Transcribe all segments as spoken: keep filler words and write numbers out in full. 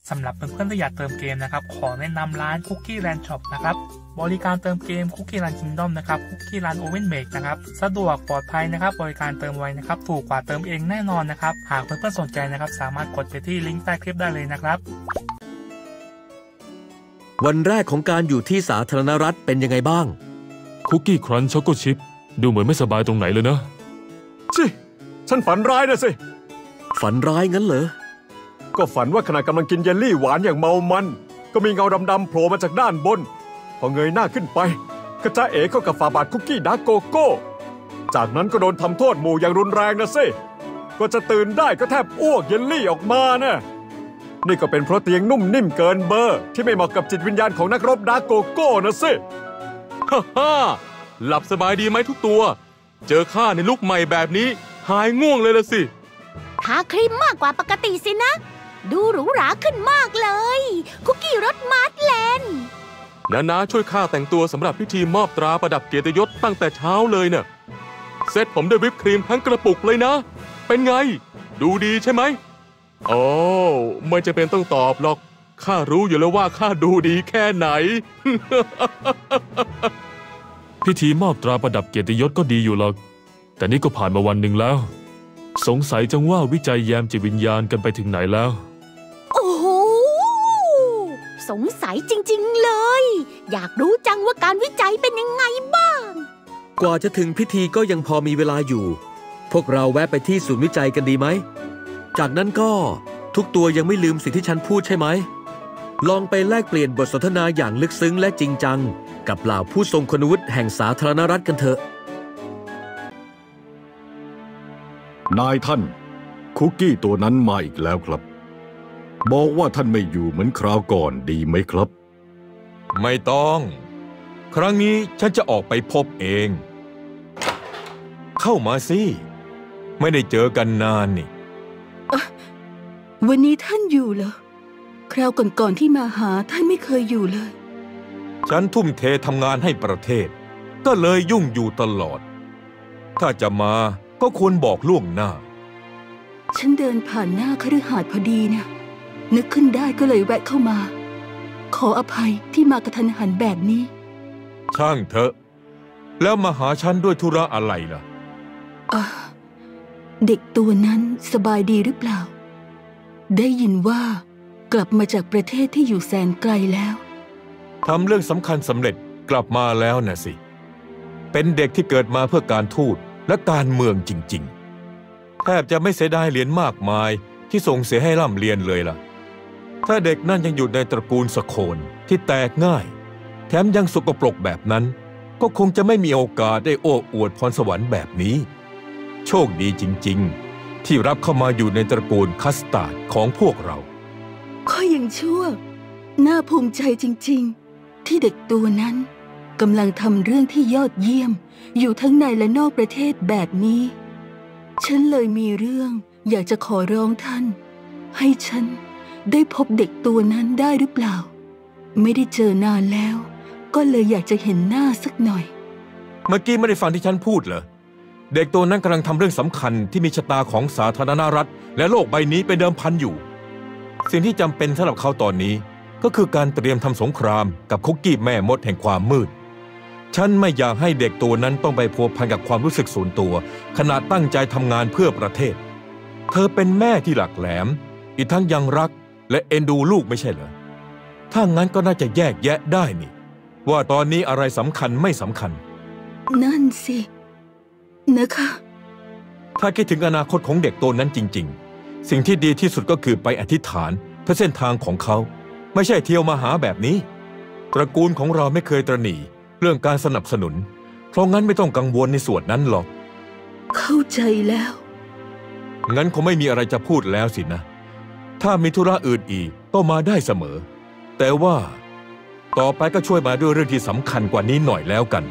สำหรับเพื่อนๆที่อยากเติมเกมนะครับขอแนะนำร้าน Cookie Land Shop นะครับบริการเติมเกม Cookie Land Kingdom นะครับ Cookie Land Oven Bake นะครับสะดวกปลอดภัยนะครับบริการเติมไวนะครับถูกกว่าเติมเองแน่นอนนะครับหากเพื่อนๆสนใจนะครับสามารถกดไปที่ลิงก์ใต้คลิปได้เลยนะครับวันแรกของการอยู่ที่สาธารณรัฐเป็นยังไงบ้างคุกกี้ครันช์ช็อกโกชิพดูเหมือนไม่สบายตรงไหนเลยนะชิฉันฝันร้ายนะสิฝันร้ายงั้นเหรอก็ฝันว่าขณะกำลังกินเยลลี่หวานอย่างเมามันก็มีเงาดำๆโผล่มาจากด้านบนพอเงยหน้าขึ้นไปก็จ้าเอ๋เข้ากับฝาบาทคุกกี้ดาร์กโกโก้จากนั้นก็โดนทำโทษหมู่อย่างรุนแรงนะสิก็จะตื่นได้ก็แทบอ้วกเยลลี่ออกมานะนี่ก็เป็นเพราะเตียงนุ่มนิ่มเกินเบอร์ที่ไม่เหมาะกับจิตวิญญาณของนักรบดาร์กโกโก้นะสิฮ่าฮ่าหลับสบายดีไหมทุกตัวเจอข้าในลุคใหม่แบบนี้หายง่วงเลยละสิทาครีมมากกว่าปกติสินะดูหรูหราขึ้นมากเลยคุกกี้รสมาร์ทแลนด์นานาช่วยข้าแต่งตัวสำหรับพิธีมอบตราประดับเกียรติยศตั้งแต่เช้าเลยเน่ะเซตผมด้วยวิปครีมทั้งกระปุกเลยนะเป็นไงดูดีใช่ไหมโอ้ไม่จะเป็นต้องตอบหรอกข้ารู้อยู่แล้วว่าข้าดูดีแค่ไหน พิธีมอบตราประดับเกียรติยศก็ดีอยู่หรอกแต่นี่ก็ผ่านมาวันหนึ่งแล้วสงสัยจังว่าวิจัยแยมจิตวิญญาณกันไปถึงไหนแล้วโอ้โหสงสัยจริงๆเลยอยากรู้จังว่าการวิจัยเป็นยังไงบ้างกว่าจะถึงพิธีก็ยังพอมีเวลาอยู่พวกเราแวะไปที่ศูนย์วิจัยกันดีไหมจากนั้นก็ทุกตัวยังไม่ลืมสิ่งที่ฉันพูดใช่ไหมลองไปแลกเปลี่ยนบทสนทนาอย่างลึกซึ้งและจริงจังกับเหล่าผู้ทรงคุณวุฒิแห่งสาธารณรัฐกันเถอะนายท่านคุกกี้ตัวนั้นมาอีกแล้วครับบอกว่าท่านไม่อยู่เหมือนคราวก่อนดีไหมครับไม่ต้องครั้งนี้ฉันจะออกไปพบเองเข้ามาสิไม่ได้เจอกันนานนี่วันนี้ท่านอยู่เหรอคราวก่อนๆที่มาหาท่านไม่เคยอยู่เลยฉันทุ่มเททำงานให้ประเทศก็เลยยุ่งอยู่ตลอดถ้าจะมาก็ควรบอกล่วงหน้าฉันเดินผ่านหน้าคฤหาสน์พอดีนะนึกขึ้นได้ก็เลยแวะเข้ามาขออภัยที่มากระทันหันแบบนี้ช่างเถอะแล้วมาหาฉันด้วยธุระอะไรล่ะอ่าเด็กตัวนั้นสบายดีหรือเปล่าได้ยินว่ากลับมาจากประเทศที่อยู่แสนไกลแล้วทำเรื่องสำคัญสำเร็จกลับมาแล้วน่ะสิเป็นเด็กที่เกิดมาเพื่อการทูตและการเมืองจริงๆแทบจะไม่เสียดายเหรียญมากมายที่ส่งเสียให้ร่ำเรียนเลยล่ะถ้าเด็กนั่นยังอยู่ในตระกูลสโคนที่แตกง่ายแถมยังสกปรกแบบนั้นก็คงจะไม่มีโอกาสได้โอ้อวดพรสวรรค์แบบนี้โชคดีจริงๆที่รับเข้ามาอยู่ในตระกูลคัสตาร์ดของพวกเราข้อยังชั่วน่าภูมิใจจริงๆที่เด็กตัวนั้นกำลังทำเรื่องที่ยอดเยี่ยมอยู่ทั้งในและนอกประเทศแบบนี้ฉันเลยมีเรื่องอยากจะขอร้องท่านให้ฉันได้พบเด็กตัวนั้นได้หรือเปล่าไม่ได้เจอนานแล้วก็เลยอยากจะเห็นหน้าสักหน่อยเมื่อกี้ไม่ได้ฟังที่ฉันพูดเหรอเด็กตัวนั้นกำลังทำเรื่องสำคัญที่มีชะตาของสาธารณรัฐและโลกใบนี้เป็นเดิมพันอยู่สิ่งที่จำเป็นสำหรับเขาตอนนี้ก็คือการเตรียมทำสงครามกับคุกกี้แม่มดแห่งความมืดฉันไม่อยากให้เด็กตัวนั้นต้องไปพัวพันกับความรู้สึกส่วนตัวขณะตั้งใจทำงานเพื่อประเทศเธอเป็นแม่ที่หลักแหลมอีกทั้งยังรักและเอ็นดูลูกไม่ใช่เหรอถ้างั้นก็น่าจะแยกแยะได้นี่ว่าตอนนี้อะไรสำคัญไม่สำคัญนั่นสินะคะถ้าคิดถึงอนาคตของเด็กตัวนั้นจริงๆสิ่งที่ดีที่สุดก็คือไปอธิษฐานเพื่อเส้นทางของเขาไม่ใช่เที่ยวมาหาแบบนี้ตระกูลของเราไม่เคยตระหนี่เรื่องการสนับสนุนเพราะงั้นไม่ต้องกังวลในส่วนนั้นหรอกเข้าใจแล้วงั้นคงไม่มีอะไรจะพูดแล้วสินะถ้ามีธุระอื่นอีกก็มาได้เสมอแต่ว่าต่อไปก็ช่วยมาด้วยเรื่องที่สำคัญกว่านี้หน่อยแล้วกัน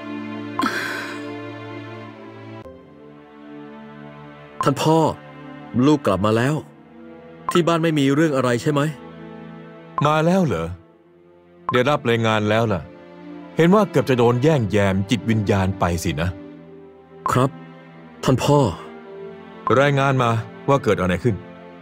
ท่านพ่อลูกกลับมาแล้วที่บ้านไม่มีเรื่องอะไรใช่ไหมมาแล้วเหรอได้รับรายงานแล้วล่ะเห็นว่าเกือบจะโดนแย่งแยมจิตวิญญาณไปสินะครับท่านพ่อรายงานมาว่าเกิดอะไรขึ้น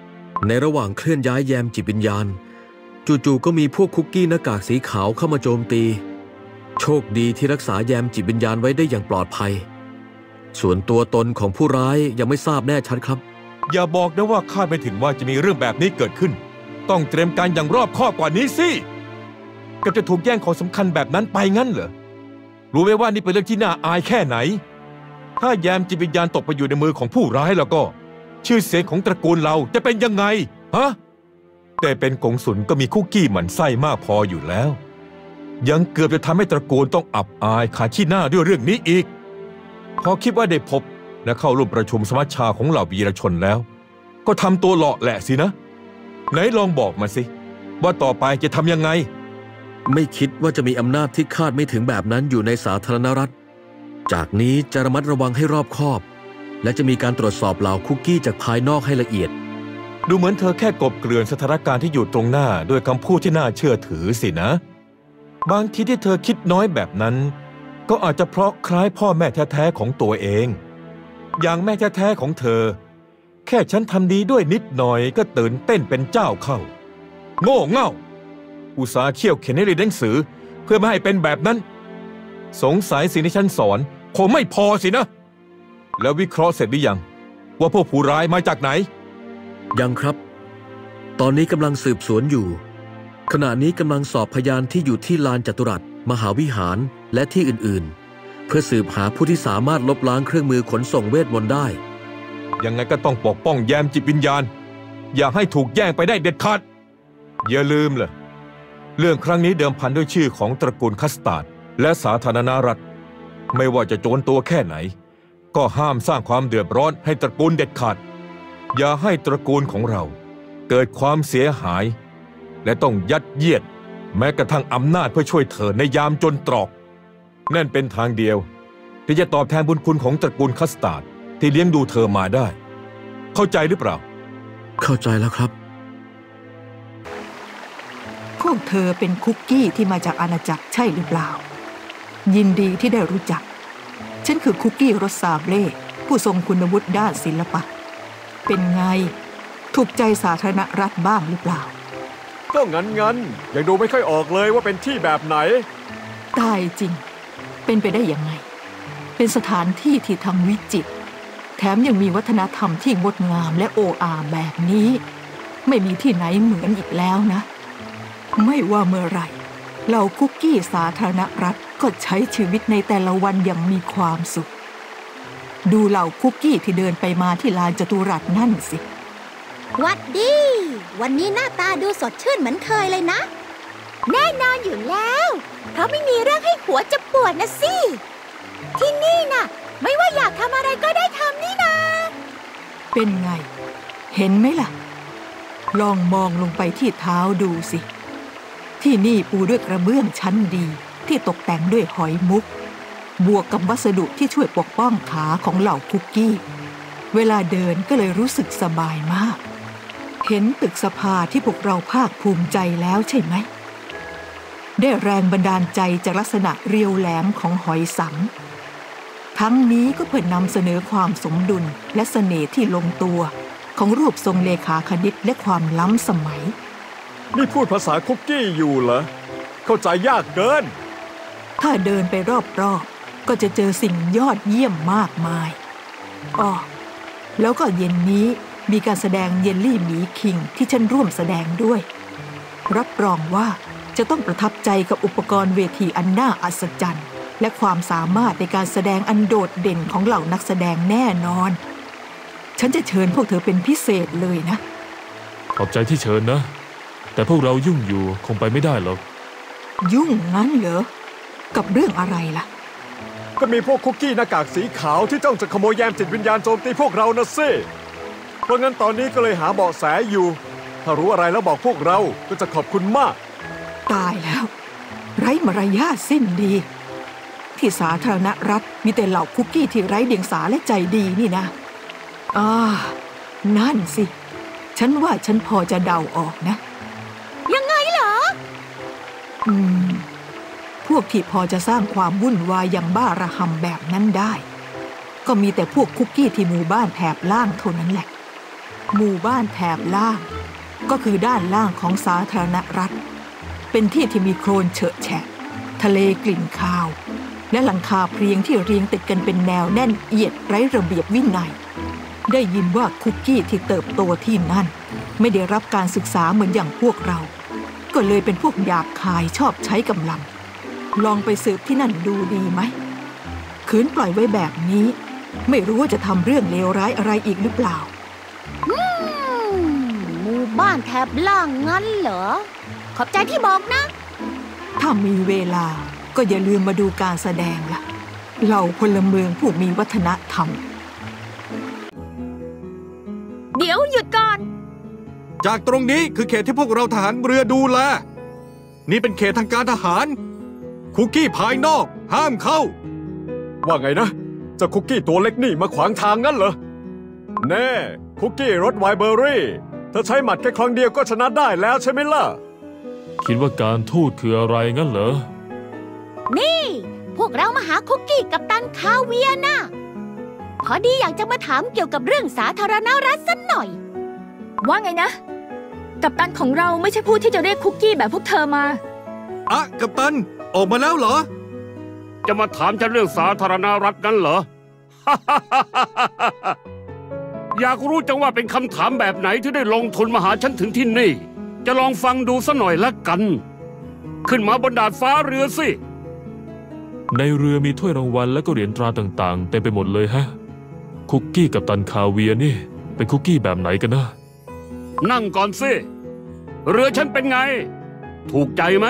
ในระหว่างเคลื่อนย้ายแยมจิตวิญญาณจู่ๆก็มีพวกคุกกี้หน้ากากสีขาวเข้ามาโจมตีโชคดีที่รักษาแยมจิตวิญญาณไว้ได้อย่างปลอดภัยส่วนตัวตนของผู้ร้ายยังไม่ทราบแน่ชัดครับอย่าบอกนะว่าคาดไม่ถึงว่าจะมีเรื่องแบบนี้เกิดขึ้นต้องเตรียมการอย่างรอบคอบกว่านี้สิก็จะถูกแย่งของสำคัญแบบนั้นไปงั้นเหรอรู้ไหมว่านี่เป็นเรื่องที่น่าอายแค่ไหนถ้าแยมจิตวิญญาณตกไปอยู่ในมือของผู้ร้ายแล้วก็ชื่อเสียงของตระกูลเราจะเป็นยังไงฮะแต่เป็นกงสุลก็มีคุกกี้หมั่นไส้มากพออยู่แล้วยังเกือบจะทำให้ตระกูลต้องอับอายขาดขี้หน้าด้วยเรื่องนี้อีกพอคิดว่าได้พบและเข้าร่วมประชุมสมัชชาของเหล่าวีรชนแล้วก็ทำตัวหล่อแหละสินะไหนลองบอกมาสิว่าต่อไปจะทำยังไงไม่คิดว่าจะมีอำนาจที่คาดไม่ถึงแบบนั้นอยู่ในสาธารณรัฐจากนี้จะระมัดระวังให้รอบคอบและจะมีการตรวจสอบเหล่าคุกกี้จากภายนอกให้ละเอียดดูเหมือนเธอแค่กบเกลื่อนสถานการณ์ที่อยู่ตรงหน้าด้วยคำพูดที่น่าเชื่อถือสินะบางทีที่เธอคิดน้อยแบบนั้นก็อาจจะเพราะคล้ายพ่อแม่แท้ๆของตัวเองอย่างแม่แท้ๆของเธอแค่ฉันทำดีด้วยนิดหน่อยก็ตื่นเต้นเป็นเจ้าเข้าโง่เง่าอุตส่าห์เขี่ยวเข็นให้เรียนหนังสือเพื่อไม่ให้เป็นแบบนั้นสงสัยสิ่งที่ฉันสอนคงไม่พอสินะแล้ววิเคราะห์เสร็จหรือยังว่าพวกผู้ร้ายมาจากไหนยังครับตอนนี้กำลังสืบสวนอยู่ขณะนี้กำลังสอบพยานที่อยู่ที่ลานจัตุรัสมหาวิหารและที่อื่นๆเพื่อสืบหาผู้ที่สามารถลบล้างเครื่องมือขนส่งเวทมนต์ได้ยังไงก็ต้องปกป้องแยมจิตวิญญาณอย่าให้ถูกแย่งไปได้เด็ดขาดอย่าลืมล่ะเรื่องครั้งนี้เดิมพันด้วยชื่อของตระกูลคัสตาร์ดและสาธารณรัฐไม่ว่าจะโจรตัวแค่ไหนก็ห้ามสร้างความเดือดร้อนให้ตระกูลเด็ดขาดอย่าให้ตระกูลของเราเกิดความเสียหายและต้องยัดเยียดแม้กระทั่งอำนาจเพื่อช่วยเธอในยามจนตรอกนั่นเป็นทางเดียวที่จะตอบแทนบุญคุณของตระกูลคัสตาร์ดที่เลี้ยงดูเธอมาได้เข้าใจหรือเปล่าเข้าใจแล้วครับพวกเธอเป็นคุกกี้ที่มาจากอาณาจักรใช่หรือเปล่ายินดีที่ได้รู้จักฉันคือคุกกี้รสซาเบล่ผู้ทรงคุณวุฒิด้านศิลปะเป็นไงถูกใจสาธารณรัฐบ้างหรือเปล่าก็งั้นงั้นยังดูไม่ค่อยออกเลยว่าเป็นที่แบบไหนตายจริงเป็นไปได้ยังไงเป็นสถานที่ที่ทั้งวิจิตรแถมยังมีวัฒนธรรมที่งดงามและโอ้อาแบบนี้ไม่มีที่ไหนเหมือนอีกแล้วนะไม่ว่าเมื่อไหร่เหล่าคุกกี้สาธารณรัฐก็ใช้ชีวิตในแต่ละวันอย่างมีความสุขดูเหล่าคุกกี้ที่เดินไปมาที่ลานจัตุรัสนั่นสิหวัดดีวันนี้หน้าตาดูสดชื่นเหมือนเคยเลยนะแน่นอนอยู่แล้วเพราะไม่มีเรื่องให้หัวจะปวดนะสิที่นี่น่ะไม่ว่าอยากทำอะไรก็ได้ทำนี่นะเป็นไงเห็นไหมล่ะลองมองลงไปที่เท้าดูสิที่นี่ปูด้วยกระเบื้องชั้นดีที่ตกแต่งด้วยหอยมุกบวกกับวัสดุที่ช่วยปกป้องขาของเหล่าคุกกี้เวลาเดินก็เลยรู้สึกสบายมากเห็นตึกสภาที่พวกเราภาคภูมิใจแล้วใช่ไหมได้แรงบันดาลใจจากลักษณะเรียวแหลมของหอยสังทั้งนี้ก็เพื่อนำเสนอความสมดุลและเสน่ห์ที่ลงตัวของรูปทรงเลขาคณิตและความล้ำสมัยนี่พูดภาษาคุกกี้อยู่เหรอเข้าใจยากเกินถ้าเดินไปรอบๆก็จะเจอสิ่งยอดเยี่ยมมากมายอ้อแล้วก็เย็นนี้มีการแสดงเยลลี่หมีคิงที่ฉันร่วมแสดงด้วยรับรองว่าจะต้องประทับใจกับอุปกรณ์เวทีอันน่าอัศจรรย์และความสามารถในการแสดงอันโดดเด่นของเหล่านักแสดงแน่นอนฉันจะเชิญพวกเธอเป็นพิเศษเลยนะขอบใจที่เชิญนะแต่พวกเรายุ่งอยู่คงไปไม่ได้หรอกยุ่งงั้นเหรอกับเรื่องอะไรล่ะก็มีพวกคุกกี้หน้ากากสีขาวที่จ้องจะขโมยแยมจิตวิญญาณโจมตีพวกเรานะสิเพราะงั้นตอนนี้ก็เลยหาเบาะแสอยู่ถ้ารู้อะไรแล้วบอกพวกเราก็จะขอบคุณมากตายแล้วไร้มารยาทสิ้นดีที่สาธารณรัฐมีแต่เหล่าคุกกี้ที่ไร้เดียงสาและใจดีนี่นะอ่านั่นสิฉันว่าฉันพอจะเดาออกนะยังไงเหรออืมพวกที่พอจะสร้างความวุ่นวายอย่างบ้าระห่ำแบบนั้นได้ก็มีแต่พวกคุกกี้ที่หมู่บ้านแถบล่างเท่านั้นแหละหมู่บ้านแถบล่างก็คือด้านล่างของสาธารณรัฐเป็นที่ที่มีโคลนเฉอะแฉะทะเลกลิ่นคาวและหลังคาเพลียงที่เรียงติดกันเป็นแนวแน่นเอียดไร้ระเบียบวินัยได้ยินว่าคุกกี้ที่เติบโตที่นั่นไม่ได้รับการศึกษาเหมือนอย่างพวกเราก็เลยเป็นพวกหยาบคายชอบใช้กำลังลองไปสืบที่นั่นดูดีไหมขืนปล่อยไว้แบบนี้ไม่รู้ว่าจะทำเรื่องเลวร้ายอะไรอีกหรือเปล่าอืมหมู่บ้านแถบล่างงั้นเหรอขอบใจที่บอกนะถ้ามีเวลาก็อย่าลืมมาดูการแสดงล่ะเหล่าพลเมืองผู้มีวัฒนธรรมเดี๋ยวหยุดก่อนจากตรงนี้คือเขตที่พวกเราทหารเรือดูแลนี่เป็นเขตทางการทหารคุกกี้ภายนอกห้ามเข้าว่าไงนะเจ้าคุกกี้ตัวเล็กนี่มาขวางทางงั้นเหรอแน่คุกกี้รสไวน์เบอร์รี่เธอใช้หมัดแค่ครั้งเดียวก็ชนะได้แล้วใช่ไหมล่ะคิดว่าการทูตคืออะไรงั้นเหรอนี่พวกเรามาหาคุกกี้กัปตันคาเวียร์นะพอดีอยากจะมาถามเกี่ยวกับเรื่องสาธารณรัฐสักหน่อยว่าไงนะกัปตันของเราไม่ใช่ผู้ที่จะเรียกคุกกี้แบบพวกเธอมาอะกัปตันออกมาแล้วเหรอจะมาถามฉันเรื่องสาธารณรัฐนั้นเหรอ อยากรู้จังว่าเป็นคำถามแบบไหนที่ได้ลงทุนมาหาฉันถึงที่นี่จะลองฟังดูสักหน่อยละกันขึ้นมาบนดาดฟ้าเรือสิในเรือมีถ้วยรางวัลและก็เหรียญตราต่างๆเต็มไปหมดเลยฮะคุกกี้กัปตันคาเวียร์นี่เป็นคุกกี้แบบไหนกันนะนั่งก่อนสิเรือฉันเป็นไงถูกใจไหม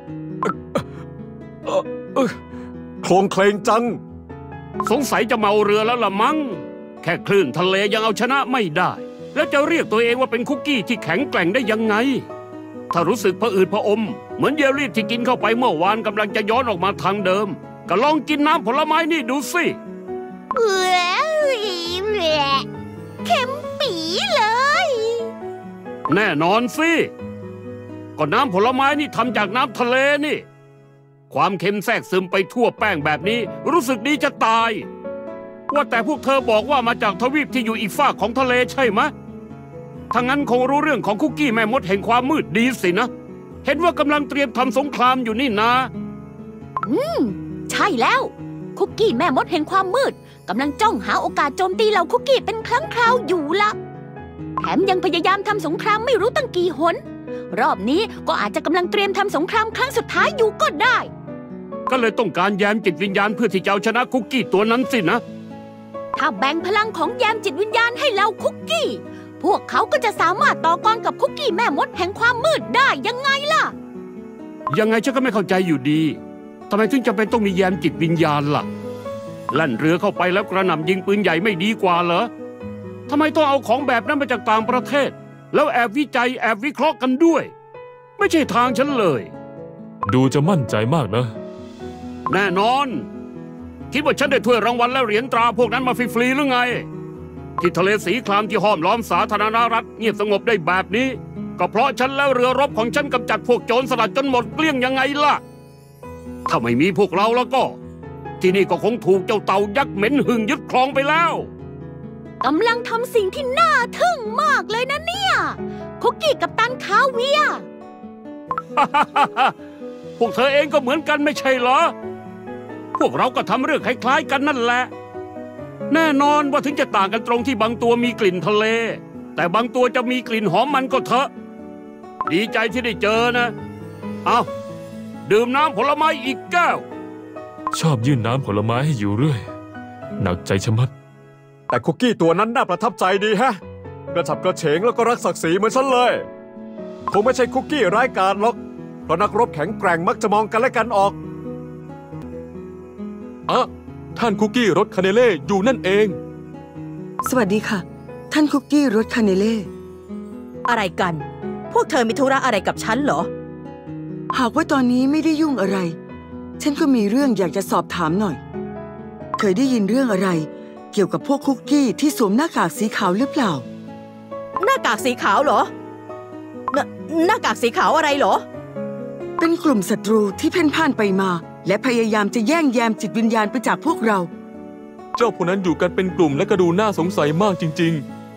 โคลงเคลงจังสงสัยจะเมาเรือแล้วละมั้งแค่คลื่นทะเลยังเอาชนะไม่ได้แล้วจะเรียกตัวเองว่าเป็นคุกกี้ที่แข็งแกร่งได้ยังไงถ้ารู้สึกผะอืดผะอมเหมือนเยลลี่ที่กินเข้าไปเมื่อวานกำลังจะย้อนออกมาทางเดิมก็ลองกินน้ำผลไม้นี่ดูสิเอ้ยเค็มปี๋เลยแน่นอนสิก็น้ำผลไม้นี่ทำจากน้ำทะเลนี่ความเค็มแทรกซึมไปทั่วแป้งแบบนี้รู้สึกดีจะตายว่าแต่พวกเธอบอกว่ามาจากทวีปที่อยู่อีกฝากของทะเลใช่ไหมถ้างั้นคงรู้เรื่องของคุกกี้แม่มดแห่งความมืดดีสินะเห็นว่ากำลังเตรียมทำสงครามอยู่นี่นะอืมใช่แล้วคุกกี้แม่มดแห่งความมืดกำลังจ้องหาโอกาสโจมตีเหล่าคุกกี้เป็นครั้งคราวอยู่ละแถมยังพยายามทำสงครามไม่รู้ตั้งกี่หนรอบนี้ก็อาจจะกำลังเตรียมทำสงครามครั้งสุดท้ายอยู่ก็ได้ก็เลยต้องการแยมจิตวิญญาณเพื่อที่จะเอาชนะคุกกี้ตัวนั้นสินะถ้าแบ่งพลังของแยมจิตวิญญาณให้เหล่าคุกกี้พวกเขาก็จะสามารถต่อกรกับคุกกี้แม่มดแห่งความมืดได้ยังไงล่ะยังไงฉันก็ไม่เข้าใจอยู่ดีทำไมถึงจำเป็นต้องมีแยมจิตวิญญาณล่ะลั่นเรือเข้าไปแล้วกระหน่ำยิงปืนใหญ่ไม่ดีกว่าเหรอทำไมต้องเอาของแบบนั้นมาจากต่างประเทศแล้วแอบวิจัยแอบวิเคราะห์กันด้วยไม่ใช่ทางฉันเลยดูจะมั่นใจมากนะแน่นอนคิดว่าฉันได้ถ้วยรางวัลและเหรียญตราพวกนั้นมาฟรีๆหรือไงที่ทะเลสีครามที่ห้อมล้อมสาธารณรัฐเงียบสงบได้แบบนี้ก็เพราะฉันและเรือรบของฉันกำจัดพวกโจรสลัดจนหมดเกลี้ยงยังไงล่ะถ้าไม่มีพวกเราแล้วก็ที่นี่ก็คงถูกเจ้าเต่ายักษ์เหม็นหึ่งยึดครองไปแล้วกำลังทำสิ่งที่น่าทึ่งมากเลยนะเนี่ยคุกกี้กัปตันคาเวียร์พวกเธอเองก็เหมือนกันไม่ใช่เหรอพวกเราก็ทำเรื่องคล้ายๆกันนั่นแหละแน่นอนว่าถึงจะต่างกันตรงที่บางตัวมีกลิ่นทะเลแต่บางตัวจะมีกลิ่นหอมมันก็เถอะดีใจที่ได้เจอนะเอาดื่มน้ำผลไม้อีกแก้วชอบยื่นน้ำผลไม้ให้อยู่เรื่อยหนักใจชะมัดแต่คุกกี้ตัวนั้นน่าประทับใจดีฮะกระฉับกระเฉงแล้วก็รักศักดิ์ศรีเหมือนฉันเลยคงไม่ใช่คุกกี้ร้ายกาจหรอกเพราะนักรบแข็งแกร่งมักจะมองกันและกันออกอ่ะท่านคุกกี้รสคาเนเล่อยู่นั่นเองสวัสดีค่ะท่านคุกกี้รสคาเนเล่อะไรกันพวกเธอมีธุระอะไรกับฉันเหรอหากว่าตอนนี้ไม่ได้ยุ่งอะไรฉันก็มีเรื่องอยากจะสอบถามหน่อยเคยได้ยินเรื่องอะไรเกี่ยวกับพวกคุกกี้ที่สวมหน้ากากสีขาวหรือเปล่าหน้ากากสีขาวเหรอหน้าหน้ากากสีขาวอะไรเหรอเป็นกลุ่มศัตรูที่เพ่นพ่านไปมาและพยายามจะแย่งแยมจิตวิญญาณไปจากพวกเราเจ้าพวกนั้นอยู่กันเป็นกลุ่มและก็ดูน่าสงสัยมากจริง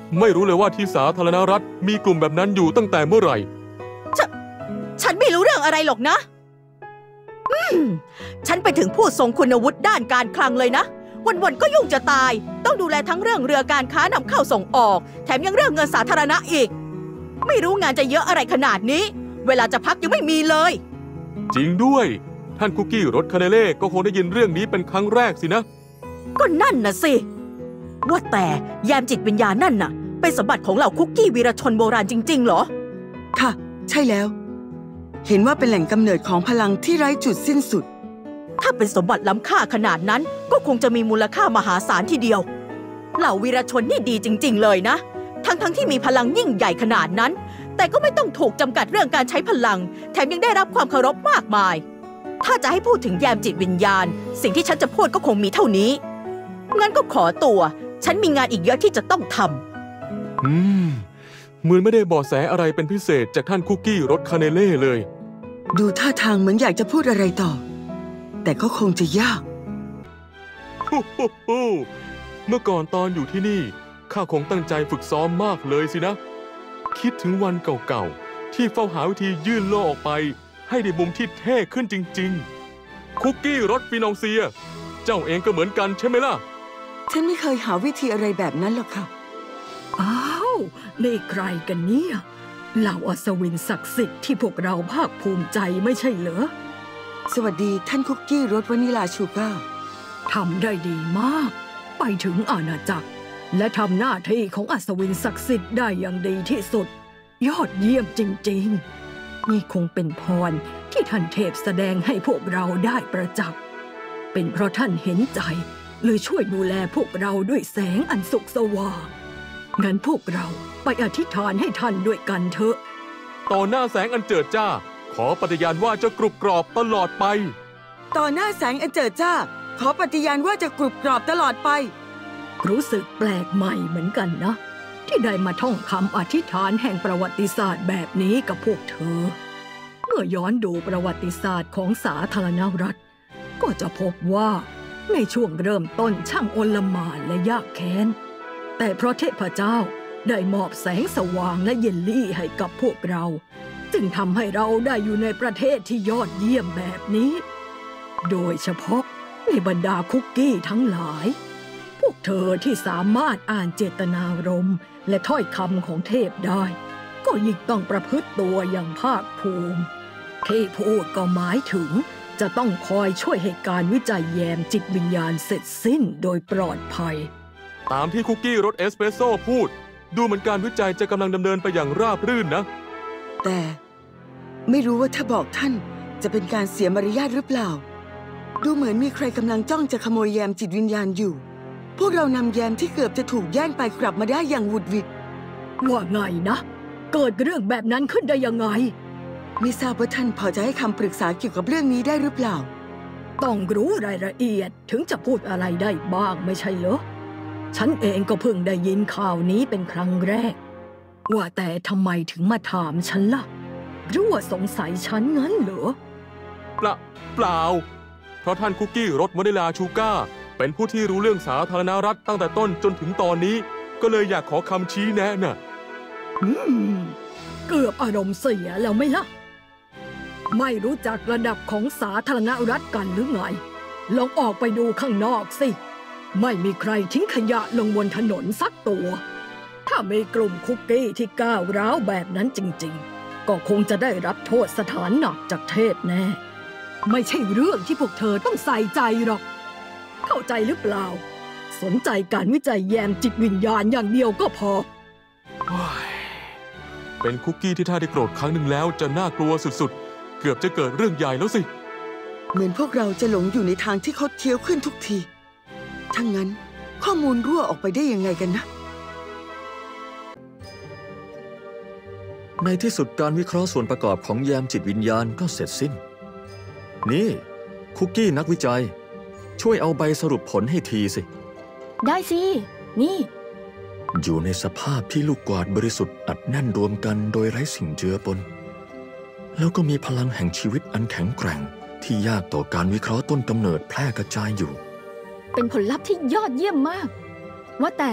ไม่รู้เลยว่าที่สาธารณรัฐมีกลุ่มแบบนั้นอยู่ตั้งแต่เมื่อไหร่ฉฉันไม่รู้เรื่องอะไรหรอกนะอืมฉันไปถึงผู้ทรงคุณวุฒิด้านการคลังเลยนะวันๆก็ยุ่งจะตายต้องดูแลทั้งเรื่องเรือการค้านำเข้าส่งออกแถมยังเรื่องเงินสาธารณะอีกไม่รู้งานจะเยอะอะไรขนาดนี้เวลาจะพักยังไม่มีเลยจริงด้วยท่านคุกกี้รถคาเนเล่ก็คงได้ยินเรื่องนี้เป็นครั้งแรกสินะก็นั่นน่ะสิว่าแต่แยมจิตวิญญาณนั่นน่ะเป็นสมบัติของเหล่าคุกกี้วีรชนโบราณจริงๆเหรอค่ะใช่แล้วเห็นว่าเป็นแหล่งกำเนิดของพลังที่ไร้จุดสิ้นสุดถ้าเป็นสมบัติล้ำค่าขนาดนั้นก็คงจะมีมูลค่ามหาศาลทีเดียวเหล่าวีรชนนี่ดีจริงๆเลยนะทั้งๆ ท, ที่มีพลังยิ่งใหญ่ขนาดนั้นแต่ก็ไม่ต้องถูกจำกัดเรื่องการใช้พลังแถมยังได้รับความเคารพมากมายถ้าจะให้พูดถึงแยมจิตวิญญาณสิ่งที่ฉันจะพูดก็คงมีเท่านี้งั้นก็ขอตัวฉันมีงานอีกเยอะที่จะต้องทำอืมเหมือนไม่ได้เบาะแสอะไรเป็นพิเศษจากท่านคุกกี้รถคาเนเล่เลยดูท่าทางเหมือนอยากจะพูดอะไรต่อแต่ก็คงจะยากโอ้โหเมื่อก่อนตอนอยู่ที่นี่ข้าคงตั้งใจฝึกซ้อมมากเลยสินะคิดถึงวันเก่าๆที่เฝ้าหาวิธียื่นโลกออกไปให้ได้มุมที่เท่ขึ้นจริงๆคุกกี้รถฟินองเซียเจ้าเองก็เหมือนกันใช่ไหมล่ะฉันไม่เคยหาวิธีอะไรแบบนั้นหรอกค่ะอ้าวนี่ใครกันเนี่ยเหล่าอัศวินศักดิ์สิทธิ์ที่พวกเราภาคภูมิใจไม่ใช่เหรอสวัสดีท่านคุกกี้รสวานิลาชูการ์ทำได้ดีมากไปถึงอาณาจักรและทำหน้าที่ของอัศวินศักดิ์สิทธิ์ได้อย่างดีที่สุดยอดเยี่ยมจริงๆนี่คงเป็นพรที่ท่านเทพแสดงให้พวกเราได้ประจักษ์เป็นเพราะท่านเห็นใจเลยช่วยดูแลพวกเราด้วยแสงอันสุขสว่างงั้นพวกเราไปอธิษฐานให้ท่านด้วยกันเถอะต่อหน้าแสงอันเจิดจ้าขอปฏิญาณว่าจะกรุบกรอบตลอดไปต่อหน้าแสงอันเจิดจ้าขอปฏิญาณว่าจะกรุบกรอบตลอดไปรู้สึกแปลกใหม่เหมือนกันนะที่ได้มาท่องคำอธิษฐานแห่งประวัติศาสตร์แบบนี้กับพวกเธอเมื่อย้อนดูประวัติศาสตร์ของสาธารณรัฐก็จะพบว่าในช่วงเริ่มต้นช่างโอลหม่านและยากแค้นแต่เพราะเทพเจ้าได้มอบแสงสว่างและเยลลี่ให้กับพวกเราจึงทำให้เราได้อยู่ในประเทศที่ยอดเยี่ยมแบบนี้โดยเฉพาะในบรรดาคุกกี้ทั้งหลายพวกเธอที่สามารถอ่านเจตนารมณ์และถ้อยคำของเทพได้ก็ยิ่งต้องประพฤติตัวอย่างภาคภูมิที่พูดก็หมายถึงจะต้องคอยช่วยให้การวิจัยแยมจิตวิญญาณเสร็จสิ้นโดยปลอดภัยตามที่คุกกี้รสเอสเปรสโซ่พูดดูเหมือนการวิจัยจะกำลังดำเนินไปอย่างราบรื่นนะแต่ไม่รู้ว่าถ้าบอกท่านจะเป็นการเสียมารยาทหรือเปล่าดูเหมือนมีใครกำลังจ้องจะขโมยแยมจิตวิญญาณอยู่พวกเรานำแยมที่เกือบจะถูกแย่งไปกลับมาได้อย่างหวุดหวิดว่าไงนะเกิดเรื่องแบบนั้นขึ้นได้ยังไงไม่ทราบว่าท่านพอจะให้คำปรึกษาเกี่ยวกับเรื่องนี้ได้หรือเปล่าต้องรู้รายละเอียดถึงจะพูดอะไรได้บ้างไม่ใช่เหรอฉันเองก็เพิ่งได้ยินข่าวนี้เป็นครั้งแรกว่าแต่ทำไมถึงมาถามฉันล่ะหรือว่าสงสัยฉันงั้นเหรอเปล่าเปล่าเพราะท่านคุกกี้รสวานิลาชูการ์เป็นผู้ที่รู้เรื่องสาธารณรัฐตั้งแต่ต้นจนถึงตอนนี้ก็เลยอยากขอคำชี้แนะน่ะอืมเกือบอารมณ์เสียแล้วไหมล่ะไม่รู้จักระดับของสาธารณรัฐกันหรือไงลองออกไปดูข้างนอกสิไม่มีใครทิ้งขยะลงบนถนนสักตัวถ้ามีกลุ่มคุกกี้ที่ก้าวร้าวแบบนั้นจริงๆก็คงจะได้รับโทษสถานหนักจากเทพแน่ไม่ใช่เรื่องที่พวกเธอต้องใส่ใจหรอกเข้าใจหรือเปล่าสนใจการวิจัยแยมจิตวิญญาณอย่างเดียวก็พอเป็นคุกกี้ที่ถ้าได้โกรธครั้งหนึ่งแล้วจะน่ากลัวสุดๆเกือบจะเกิดเรื่องใหญ่แล้วสิเหมือนพวกเราจะหลงอยู่ในทางที่คดเคี้ยวขึ้นทุกทีถ้างั้นข้อมูลรั่วออกไปได้ยังไงกันนะในที่สุดการวิเคราะห์ส่วนประกอบของแยมจิตวิญญาณก็เสร็จสิ้นนี่คุกกี้นักวิจัยช่วยเอาใบสรุปผลให้ทีสิได้สินี่อยู่ในสภาพที่ลูกกวาดบริสุทธิ์อัดแน่นรวมกันโดยไร้สิ่งเจือปนแล้วก็มีพลังแห่งชีวิตอันแข็งแกร่งที่ยากต่อการวิเคราะห์ต้นกำเนิดแพร่กระจายอยู่เป็นผลลัพธ์ที่ยอดเยี่ยมมากว่าแต่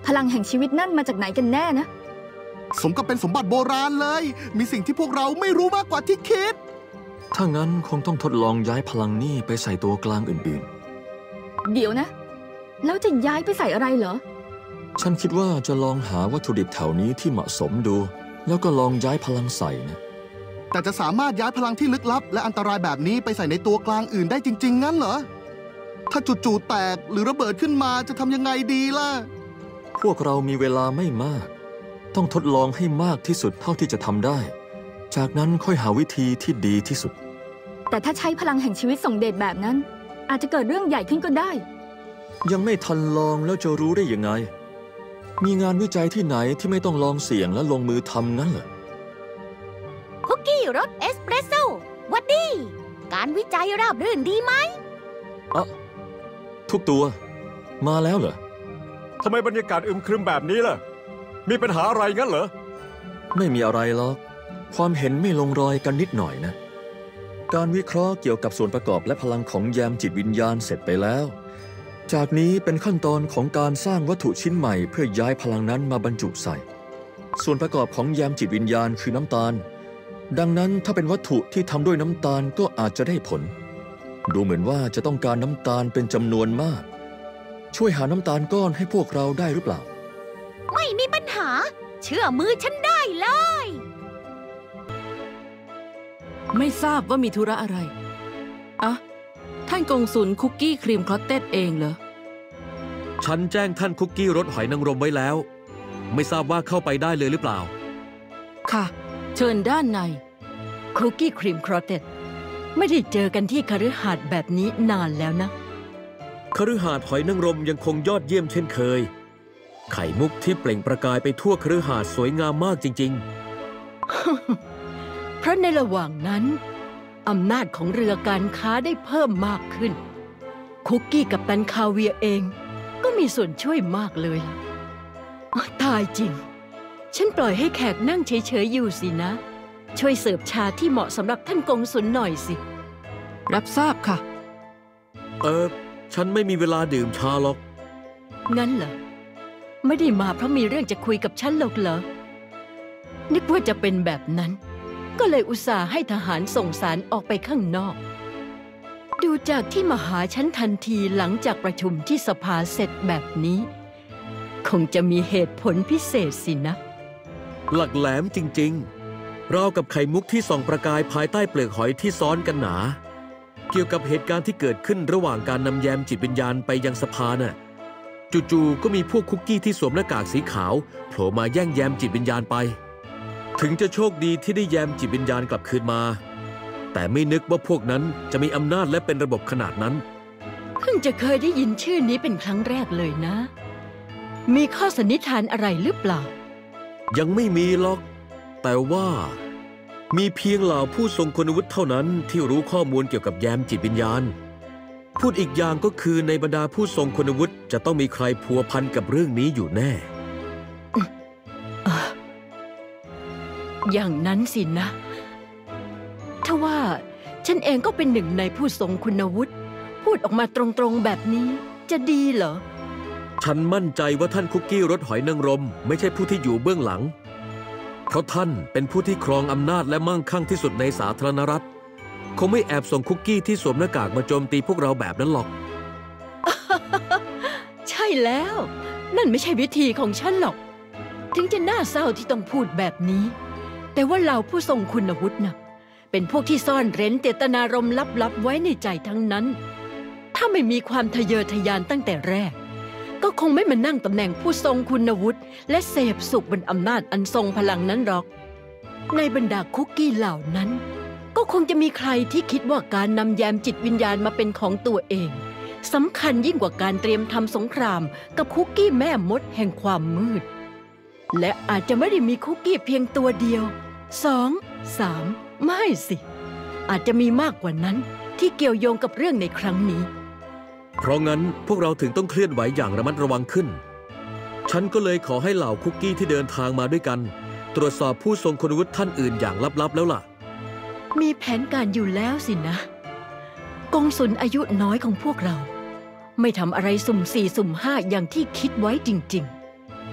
พลังแห่งชีวิตนั่นมาจากไหนกันแน่นะสมกับเป็นสมบัติโบราณเลยมีสิ่งที่พวกเราไม่รู้มากกว่าที่คิดถ้างั้นคงต้องทดลองย้ายพลังนี่ไปใส่ตัวกลางอื่นๆเดี๋ยวนะแล้วจะย้ายไปใส่อะไรเหรอฉันคิดว่าจะลองหาวัตถุดิบแถวนี้ที่เหมาะสมดูแล้วก็ลองย้ายพลังใส่นะแต่จะสามารถย้ายพลังที่ลึกลับและอันตรายแบบนี้ไปใส่ในตัวกลางอื่นได้จริงๆงั้นเหรอถ้าจู่ๆแตกหรือระเบิดขึ้นมาจะทำยังไงดีล่ะพวกเรามีเวลาไม่มากต้องทดลองให้มากที่สุดเท่าที่จะทำได้จากนั้นค่อยหาวิธีที่ดีที่สุดแต่ถ้าใช้พลังแห่งชีวิตส่งเดชแบบนั้นอาจจะเกิดเรื่องใหญ่ขึ้นก็ได้ยังไม่ทันลองแล้วจะรู้ได้ยังไงมีงานวิจัยที่ไหนที่ไม่ต้องลองเสี่ยงและลงมือทำงั้นเหรอคุกกี้รสเอสเปรสโซ่วัดดีการวิจัยราบรื่นดีไหมอ่ะทุกตัวมาแล้วเหรอทำไมบรรยากาศอึมครึมแบบนี้ล่ะมีปัญหาอะไรงั้นเหรอไม่มีอะไรหรอกความเห็นไม่ลงรอยกันนิดหน่อยนะการวิเคราะห์เกี่ยวกับส่วนประกอบและพลังของแยมจิตวิญญาณเสร็จไปแล้วจากนี้เป็นขั้นตอนของการสร้างวัตถุชิ้นใหม่เพื่อย้ายพลังนั้นมาบรรจุใส่ส่วนประกอบของแยมจิตวิญญาณคือน้ำตาลดังนั้นถ้าเป็นวัตถุที่ทำด้วยน้ำตาลก็อาจจะได้ผลดูเหมือนว่าจะต้องการน้ำตาลเป็นจำนวนมากช่วยหาน้ำตาลก้อนให้พวกเราได้หรือเปล่าไม่มีปัญหาเชื่อมือฉันได้เลยไม่ทราบว่ามีธุระอะไรอ่ะท่านกงสุลคุกกี้ครีมคลอตเต็ดเองเหรอฉันแจ้งท่านคุกกี้รสหอยนางรมไว้แล้วไม่ทราบว่าเข้าไปได้เลยหรือเปล่าค่ะเชิญด้านในคุกกี้ครีมคลอตเต็ดไม่ได้เจอกันที่คฤหาสน์แบบนี้นานแล้วนะคฤหาสน์หอยนางรมยังคงยอดเยี่ยมเช่นเคยไข่มุกที่เปล่งประกายไปทั่วคฤหาสน์สวยงามมากจริงๆ เพราะในระหว่างนั้นอำนาจของเรือการค้าได้เพิ่มมากขึ้นคุกกี้กับตันคาเวียเองก็มีส่วนช่วยมากเลยล่ะตายจริงฉันปล่อยให้แขกนั่งเฉยๆอยู่สินะช่วยเสิร์ฟชาที่เหมาะสำหรับท่านกงสุลหน่อยสิรับทราบค่ะเออฉันไม่มีเวลาดื่มชาหรอกงั้นเหรอไม่ได้มาเพราะมีเรื่องจะคุยกับฉันหรอกเหรอนึกว่าจะเป็นแบบนั้นก็เลยอุตส่าห์ให้ทหารส่งสารออกไปข้างนอกดูจากที่มาหาฉันทันทีหลังจากประชุมที่สภาเสร็จแบบนี้คงจะมีเหตุผลพิเศษสินะหลักแหลมจริงๆราวกับไข่มุกที่ส่องประกายภายใต้เปลือกหอยที่ซ้อนกันหนาเกี่ยวกับเหตุการณ์ที่เกิดขึ้นระหว่างการนำแยมจิตวิญญาณไปยังสภาน่ะจู่ๆก็มีพวกคุกกี้ที่สวมหน้ากากสีขาวโผล่มาแย่งแยมจิตวิญญาณไปถึงจะโชคดีที่ได้แยมจิตวิญญาณกลับคืนมาแต่ไม่นึกว่าพวกนั้นจะมีอำนาจและเป็นระบบขนาดนั้นเพิ่งจะเคยได้ยินชื่อนี้เป็นครั้งแรกเลยนะมีข้อสันนิษฐานอะไรหรือเปล่ายังไม่มีหรอกแต่ว่ามีเพียงเหล่าผู้ทรงคุณวุฒิเท่านั้นที่รู้ข้อมูลเกี่ยวกับแยมจิตวิญญาณพูดอีกอย่างก็คือในบรรดาผู้ทรงคุณวุฒิจะต้องมีใครพัวพันกับเรื่องนี้อยู่แน่อย่างนั้นสินะทว่าฉันเองก็เป็นหนึ่งในผู้ทรงคุณวุฒิพูดออกมาตรงๆแบบนี้จะดีเหรอฉันมั่นใจว่าท่านคุกกี้รสหอยนางรมไม่ใช่ผู้ที่อยู่เบื้องหลังเพราะท่านเป็นผู้ที่ครองอำนาจและมั่งคั่งที่สุดในสาธารณรัฐคงไม่แอบส่งคุกกี้ที่สวมหน้ากากมาโจมตีพวกเราแบบนั้นหรอกใช่แล้วนั่นไม่ใช่วิธีของฉันหรอกถึงจะน่าเศร้าที่ต้องพูดแบบนี้แต่ว่าเราผู้ทรงคุณวุฒินะเป็นพวกที่ซ่อนเร้นเจตนารมณ์ลับๆไว้ในใจทั้งนั้นถ้าไม่มีความทะเยอทะยานตั้งแต่แรกก็คงไม่มานั่งตำแหน่งผู้ทรงคุณวุฒิและเสพสุขบนอำนาจอันทรงพลังนั้นหรอกในบรรดาคุกกี้เหล่านั้นก็คงจะมีใครที่คิดว่าการนำแยมจิตวิญญาณมาเป็นของตัวเองสำคัญยิ่งกว่าการเตรียมทำสงครามกับคุกกี้แม่มดแห่งความมืดและอาจจะไม่ได้มีคุกกี้เพียงตัวเดียวสองสามไม่สิอาจจะมีมากกว่านั้นที่เกี่ยวโยงกับเรื่องในครั้งนี้เพราะงั้นพวกเราถึงต้องเคลื่อนไหวอย่างระมัดระวังขึ้นฉันก็เลยขอให้เหล่าคุกกี้ที่เดินทางมาด้วยกันตรวจสอบผู้ทรงคุณวุฒิท่านอื่นอย่างลับๆแล้วล่ะมีแผนการอยู่แล้วสินะกงสุลอายุน้อยของพวกเราไม่ทำอะไรสุ่มสี่สุ่มห้าอย่างที่คิดไว้จริง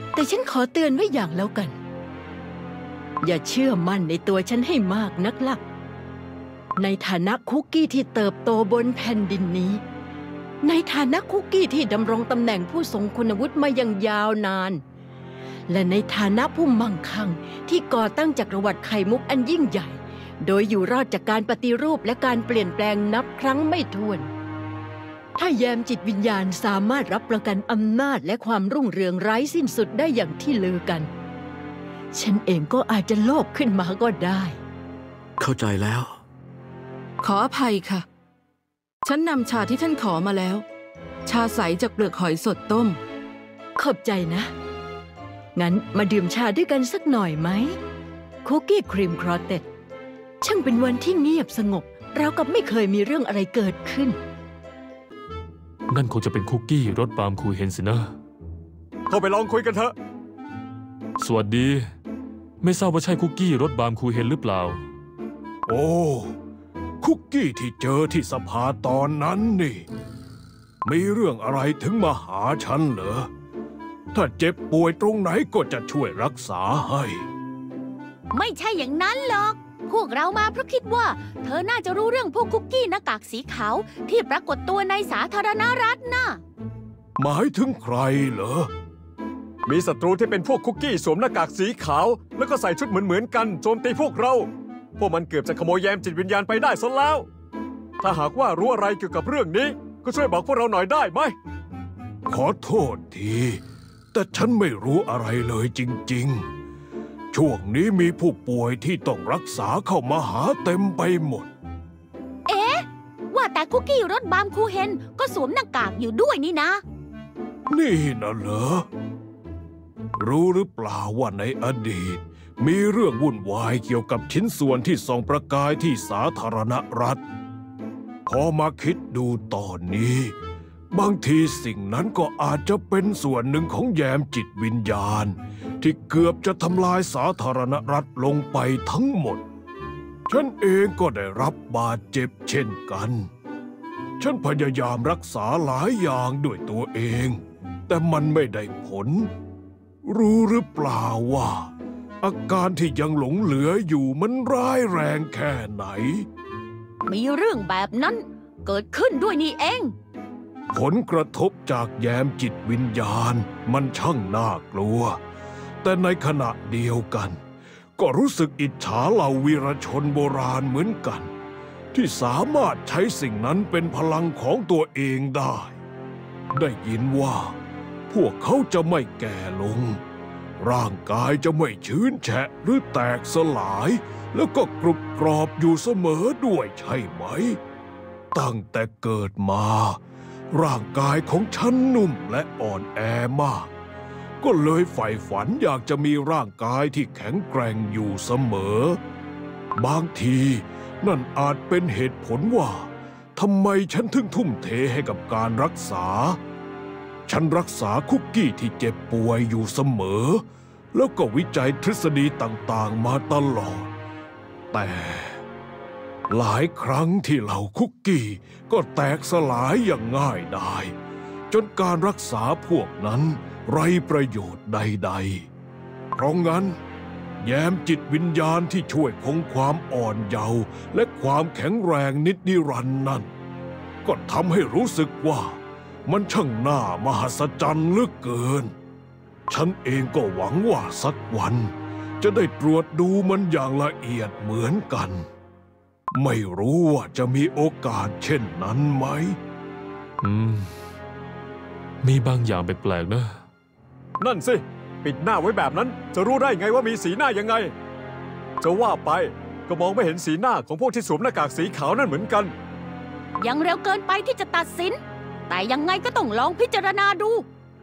แต่ฉันขอเตือนไว้อย่างแล้วกันอย่าเชื่อมั่นในตัวฉันให้มากนักล่ะในฐานะคุกกี้ที่เติบโตบนแผ่นดินนี้ในฐานะคุกกี้ที่ดำรงตำแหน่งผู้ทรงคุณวุฒิมาอย่างยาวนานและในฐานะผู้มั่งคั่งที่ก่อตั้งจักรวรรดิไข่มุกอันยิ่งใหญ่โดยอยู่รอดจากการปฏิรูปและการเปลี่ยนแปลงนับครั้งไม่ถ้วนถ้าแยมจิตวิญญาณสามารถรับประกันอำนาจและความรุ่งเรืองไร้สิ้นสุดได้อย่างที่ลือกันฉันเองก็อาจจะโลภขึ้นมาก็ได้เข้าใจแล้วขออภัยค่ะฉันนำชาที่ท่านขอมาแล้วชาใสจากเปลือกหอยสดต้มขอบใจนะงั้นมาดื่มชาด้วยกันสักหน่อยไหมคุกกี้ครีมครอตเต็ดช่างเป็นวันที่เงียบสงบราวกับไม่เคยมีเรื่องอะไรเกิดขึ้นนั่นคงจะเป็นคุกกี้รสบาร์มคูเฮนสินะเข้าไปลองคุยกันเถอะสวัสดีไม่ทราบว่าใช่คุกกี้รสบาร์มคูเฮนหรือเปล่าโอ้คุกกี้ที่เจอที่สภาตอนนั้นนี่มีเรื่องอะไรถึงมาหาฉันเหรอถ้าเจ็บป่วยตรงไหนก็จะช่วยรักษาให้ไม่ใช่อย่างนั้นหรอกพวกเรามาเพราะคิดว่าเธอน่าจะรู้เรื่องพวกคุกกี้หน้ากากสีขาวที่ปรากฏตัวในสาธารณรัฐน่ะหมายถึงใครเหรอมีศัตรูที่เป็นพวกคุกกี้สวมหน้ากากสีขาวแล้วก็ใส่ชุดเหมือนๆกันโจมตีพวกเราพวกมันเกือบจะขโมยแยมจิตวิญญาณไปได้ซะแล้วถ้าหากว่ารู้อะไรเกี่ยวกับเรื่องนี้ก็ช่วยบอกพวกเราหน่อยได้ไหมขอโทษทีแต่ฉันไม่รู้อะไรเลยจริงๆช่วงนี้มีผู้ป่วยที่ต้องรักษาเข้ามาหาเต็มไปหมดเอ๊ะว่าแต่คุกกี้รสบาร์มคูเฮนก็สวมหน้ากากอยู่ด้วยนี่นะนี่นะเหรอรู้หรือเปล่าว่าในอดีตมีเรื่องวุ่นวายเกี่ยวกับชิ้นส่วนที่ส่องประกายที่สาธารณรัฐพอมาคิดดูตอนนี้บางทีสิ่งนั้นก็อาจจะเป็นส่วนหนึ่งของแยมจิตวิญญาณที่เกือบจะทำลายสาธารณรัฐลงไปทั้งหมดฉันเองก็ได้รับบาดเจ็บเช่นกันฉันพยายามรักษาหลายอย่างด้วยตัวเองแต่มันไม่ได้ผลรู้หรือเปล่าว่าอาการที่ยังหลงเหลืออยู่มันร้ายแรงแค่ไหนมีเรื่องแบบนั้นเกิดขึ้นด้วยนี่เองผลกระทบจากแยมจิตวิญญาณมันช่างน่ากลัวแต่ในขณะเดียวกันก็รู้สึกอิจฉาเหล่าวีรชนโบราณเหมือนกันที่สามารถใช้สิ่งนั้นเป็นพลังของตัวเองได้ได้ยินว่าพวกเขาจะไม่แก่ลงร่างกายจะไม่ชื้นแฉะหรือแตกสลายแล้วก็กรุบกรอบอยู่เสมอด้วยใช่ไหมตั้งแต่เกิดมาร่างกายของฉันนุ่มและอ่อนแอมากก็เลยใฝ่ฝันอยากจะมีร่างกายที่แข็งแกร่งอยู่เสมอบางทีนั่นอาจเป็นเหตุผลว่าทำไมฉันถึงทุ่มเทให้กับการรักษาฉันรักษาคุกกี้ที่เจ็บป่วยอยู่เสมอแล้วก็วิจัยทฤษฎีต่างๆมาตลอดแต่หลายครั้งที่เหล่าคุกกี้ก็แตกสลายอย่างง่ายดายจนการรักษาพวกนั้นไร้ประโยชน์ใดๆเพราะงั้นแยมจิตวิญญาณที่ช่วยคงความอ่อนเยาว์และความแข็งแรงนิจนิรันดร์นั้นก็ทำให้รู้สึกว่ามันช่างน่ามหัศจรรย์เหลือเกินฉันเองก็หวังว่าสักวันจะได้ตรวจดูมันอย่างละเอียดเหมือนกันไม่รู้ว่าจะมีโอกาสเช่นนั้นไหมอืมมีบางอย่างแปลกๆนะนั่นสิปิดหน้าไว้แบบนั้นจะรู้ได้ไงว่ามีสีหน้ายังไงจะว่าไปก็มองไม่เห็นสีหน้าของพวกที่สวมหน้ากากสีขาวนั่นเหมือนกันยังเร็วเกินไปที่จะตัดสินแต่ยังไงก็ต้องลองพิจารณาดู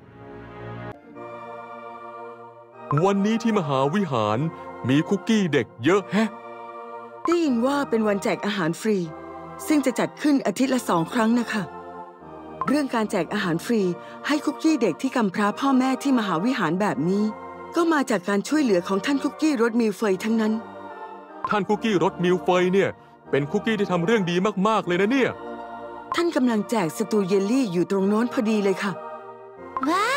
วันนี้ที่มหาวิหารมีคุกกี้เด็กเยอะแฮะได้ยินว่าเป็นวันแจกอาหารฟรีซึ่งจะจัดขึ้นอาทิตย์ละสองครั้งนะคะเรื่องการแจกอาหารฟรีให้คุกกี้เด็กที่กำพร้าพ่อแม่ที่มหาวิหารแบบนี้ก็มาจากการช่วยเหลือของท่านคุกกี้รสมิลเฟยทั้งนั้นท่านคุกกี้รสมิลเฟยเนี่ยเป็นคุกกี้ที่ทำเรื่องดีมากๆเลยนะเนี่ยท่านกำลังแจกสตูเยลลี่อยู่ตรงโน้นพอดีเลยค่ะว้าว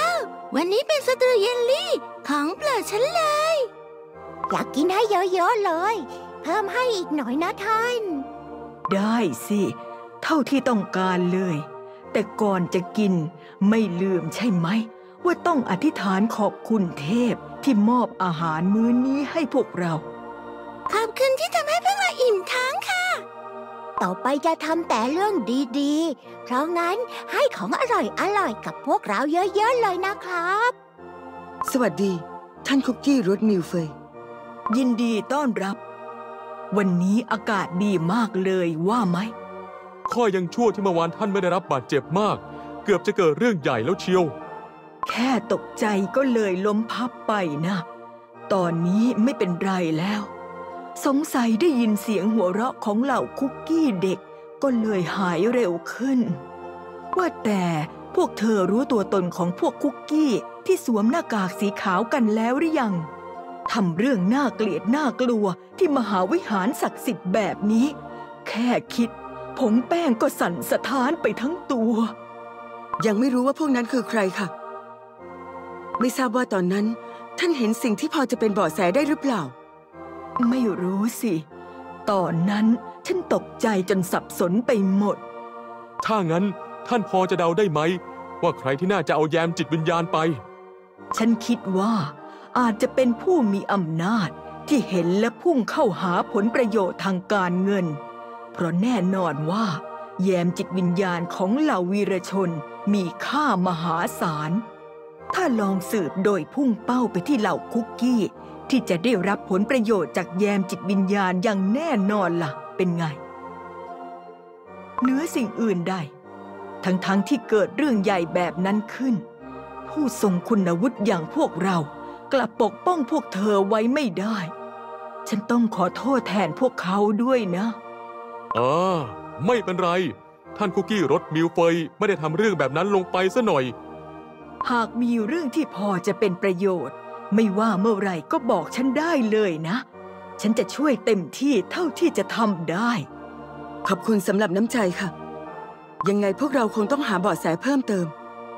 วันนี้เป็นสตรอเบอรี่ของโปรดฉันเลยอยากกินให้เยอะๆเลยเพิ่มให้อีกหน่อยนะท่านได้สิเท่าที่ต้องการเลยแต่ก่อนจะกินไม่ลืมใช่ไหมว่าต้องอธิษฐานขอบคุณเทพที่มอบอาหารมื้อนี้ให้พวกเราขอบคุณที่ทำให้พวกเราอิ่มท้องค่ะต่อไปจะทำแต่เรื่องดีๆเพราะงั้นให้ของอร่อยๆกับพวกเราเยอะๆเลยนะครับสวัสดีท่านคุกกี้รสมิลเฟยยินดีต้อนรับวันนี้อากาศดีมากเลยว่าไหมข้อยังชั่วที่เมื่อวานท่านไม่ได้รับบาดเจ็บมากเกือบจะเกิดเรื่องใหญ่แล้วเชียวแค่ตกใจก็เลยล้มพับไปนะตอนนี้ไม่เป็นไรแล้วสงสัยได้ยินเสียงหัวเราะของเหล่าคุกกี้เด็กก็เลยหายเร็วขึ้นว่าแต่พวกเธอรู้ตัวตนของพวกคุกกี้ที่สวมหน้ากากสีขาวกันแล้วหรือยังทำเรื่องน่าเกลียดน่ากลัวที่มหาวิหารศักดิ์สิทธิ์แบบนี้แค่คิดผงแป้งก็สั่นสะท้านไปทั้งตัวยังไม่รู้ว่าพวกนั้นคือใครค่ะไม่ทราบว่าตอนนั้นท่านเห็นสิ่งที่พอจะเป็นเบาะแสได้หรือเปล่าไม่รู้สิตอนนั้นฉันตกใจจนสับสนไปหมดถ้างั้นท่านพอจะเดาได้ไหมว่าใครที่น่าจะเอาแยมจิตวิญญาณไปฉันคิดว่าอาจจะเป็นผู้มีอำนาจที่เห็นและพุ่งเข้าหาผลประโยชน์ทางการเงินเพราะแน่นอนว่าแยมจิตวิญญาณของเหล่าวีรชนมีค่ามหาศาลถ้าลองสืบโดยพุ่งเป้าไปที่เหล่าคุกกี้ที่จะได้รับผลประโยชน์จากแยมจิตวิญญาณอย่างแน่นอนล่ะเป็นไงเหนือสิ่งอื่นใดทั้งๆ ท, ที่เกิดเรื่องใหญ่แบบนั้นขึ้นผู้ทรงคุณวุฒิอย่างพวกเรากลับปกป้องพวกเธอไว้ไม่ได้ฉันต้องขอโทษแทนพวกเขาด้วยนะอ่าไม่เป็นไรท่านคุกกี้รสมิลเฟยไม่ได้ทำเรื่องแบบนั้นลงไปซะหน่อยหากมีเรื่องที่พอจะเป็นประโยชน์ไม่ว่าเมื่อไหร่ก็บอกฉันได้เลยนะฉันจะช่วยเต็มที่เท่าที่จะทำได้ขอบคุณสำหรับน้ำใจค่ะยังไงพวกเราคงต้องหาเบาะแสเพิ่มเติม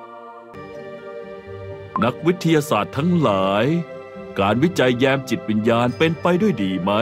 นักวิทยาศาสตร์ทั้งหลายการวิจัยแยมจิตวิญญาณเป็นไปด้วยดีไหม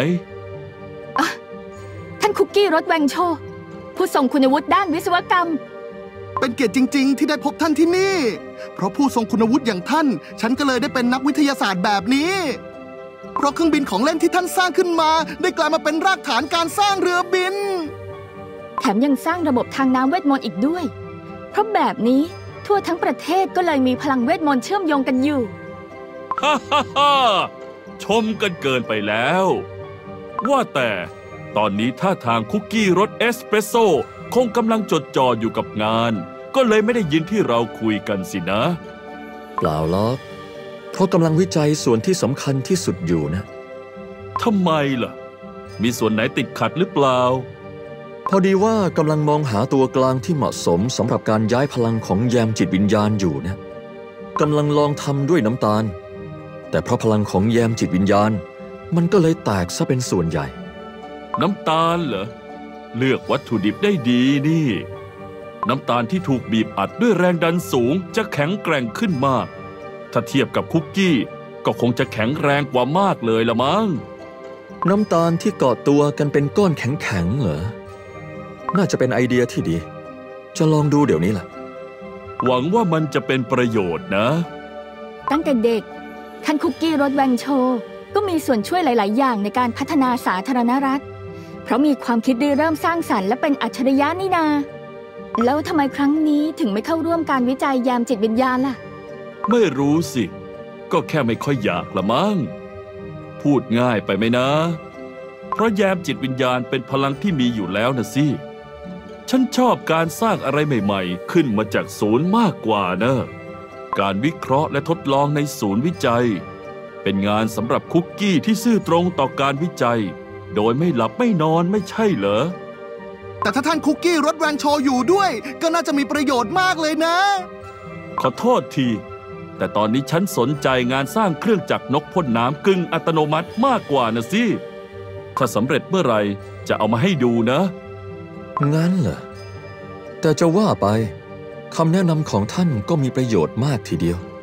ท่านคุกกี้รสแวงโชผู้ทรงคุณวุฒิด้านวิศวกรรมเป็นเกียรติจริงๆที่ได้พบท่านที่นี่เพราะผู้ทรงคุณวุฒิอย่างท่านฉันก็เลยได้เป็นนักวิทยาศาสตร์แบบนี้เพราะเครื่องบินของเล่นที่ท่านสร้างขึ้นมาได้กลายมาเป็นรากฐานการสร้างเรือบินแถมยังสร้างระบบทางน้ำเวทมนต์อีกด้วยเพราะแบบนี้ทั่วทั้งประเทศก็เลยมีพลังเวทมนต์เชื่อมโยงกันอยู่ฮ่าฮ่าฮ่าชมกันเกินไปแล้วว่าแต่ตอนนี้ท่าทางคุกกี้รสเอสเปรสโซ่คงกำลังจดจ่ออยู่กับงานก็เลยไม่ได้ยินที่เราคุยกันสินะเปล่าหรอกเพราะกำลังวิจัยส่วนที่สำคัญที่สุดอยู่นะทำไมล่ะมีส่วนไหนติดขัดหรือเปล่าพอดีว่ากำลังมองหาตัวกลางที่เหมาะสมสำหรับการย้ายพลังของแยมจิตวิญญาณอยู่นะกำลังลองทำด้วยน้ำตาลแต่เพราะพลังของแยมจิตวิญญาณมันก็เลยแตกซะเป็นส่วนใหญ่น้ำตาลเหรอเลือกวัตถุดิบได้ดีนี่น้ำตาลที่ถูกบีบอัดด้วยแรงดันสูงจะแข็งแกร่งขึ้นมากถ้าเทียบกับคุกกี้ก็คงจะแข็งแรงกว่ามากเลยละมั้งน้ำตาลที่เกาะตัวกันเป็นก้อนแข็งๆเหรอน่าจะเป็นไอเดียที่ดีจะลองดูเดี๋ยวนี้แหละหวังว่ามันจะเป็นประโยชน์นะตั้งแต่เด็กท่านคุกกี้รสแวงโชก็มีส่วนช่วยหลายๆอย่างในการพัฒนาสาธารณรัฐเพราะมีความคิดริเริ่มสร้างสรรค์และเป็นอัจฉริยะนี่นาแล้วทำไมครั้งนี้ถึงไม่เข้าร่วมการวิจัยแยมจิตวิญญาณล่ะไม่รู้สิก็แค่ไม่ค่อยอยากละมั้งพูดง่ายไปไหมนะเพราะแยมจิตวิญญาณเป็นพลังที่มีอยู่แล้วนะสิฉันชอบการสร้างอะไรใหม่ๆขึ้นมาจากศูนย์มากกว่านะการวิเคราะห์และทดลองในศูนย์วิจัยเป็นงานสำหรับคุกกี้ที่ซื่อตรงต่อการวิจัยโดยไม่หลับไม่นอนไม่ใช่เหรอแต่ถ้าท่านคุกกี้รสแวงโชอยู่ด้วยก็น่าจะมีประโยชน์มากเลยนะขอโทษทีแต่ตอนนี้ฉันสนใจงานสร้างเครื่องจักรนกพ่นน้ำกึ่งอัตโนมัติมากกว่านะสิถ้าสำเร็จเมื่อไหร่จะเอามาให้ดูนะงั้นเหรอแต่จะว่าไปคำแนะนำของท่านก็มีประโยชน์มากทีเดียว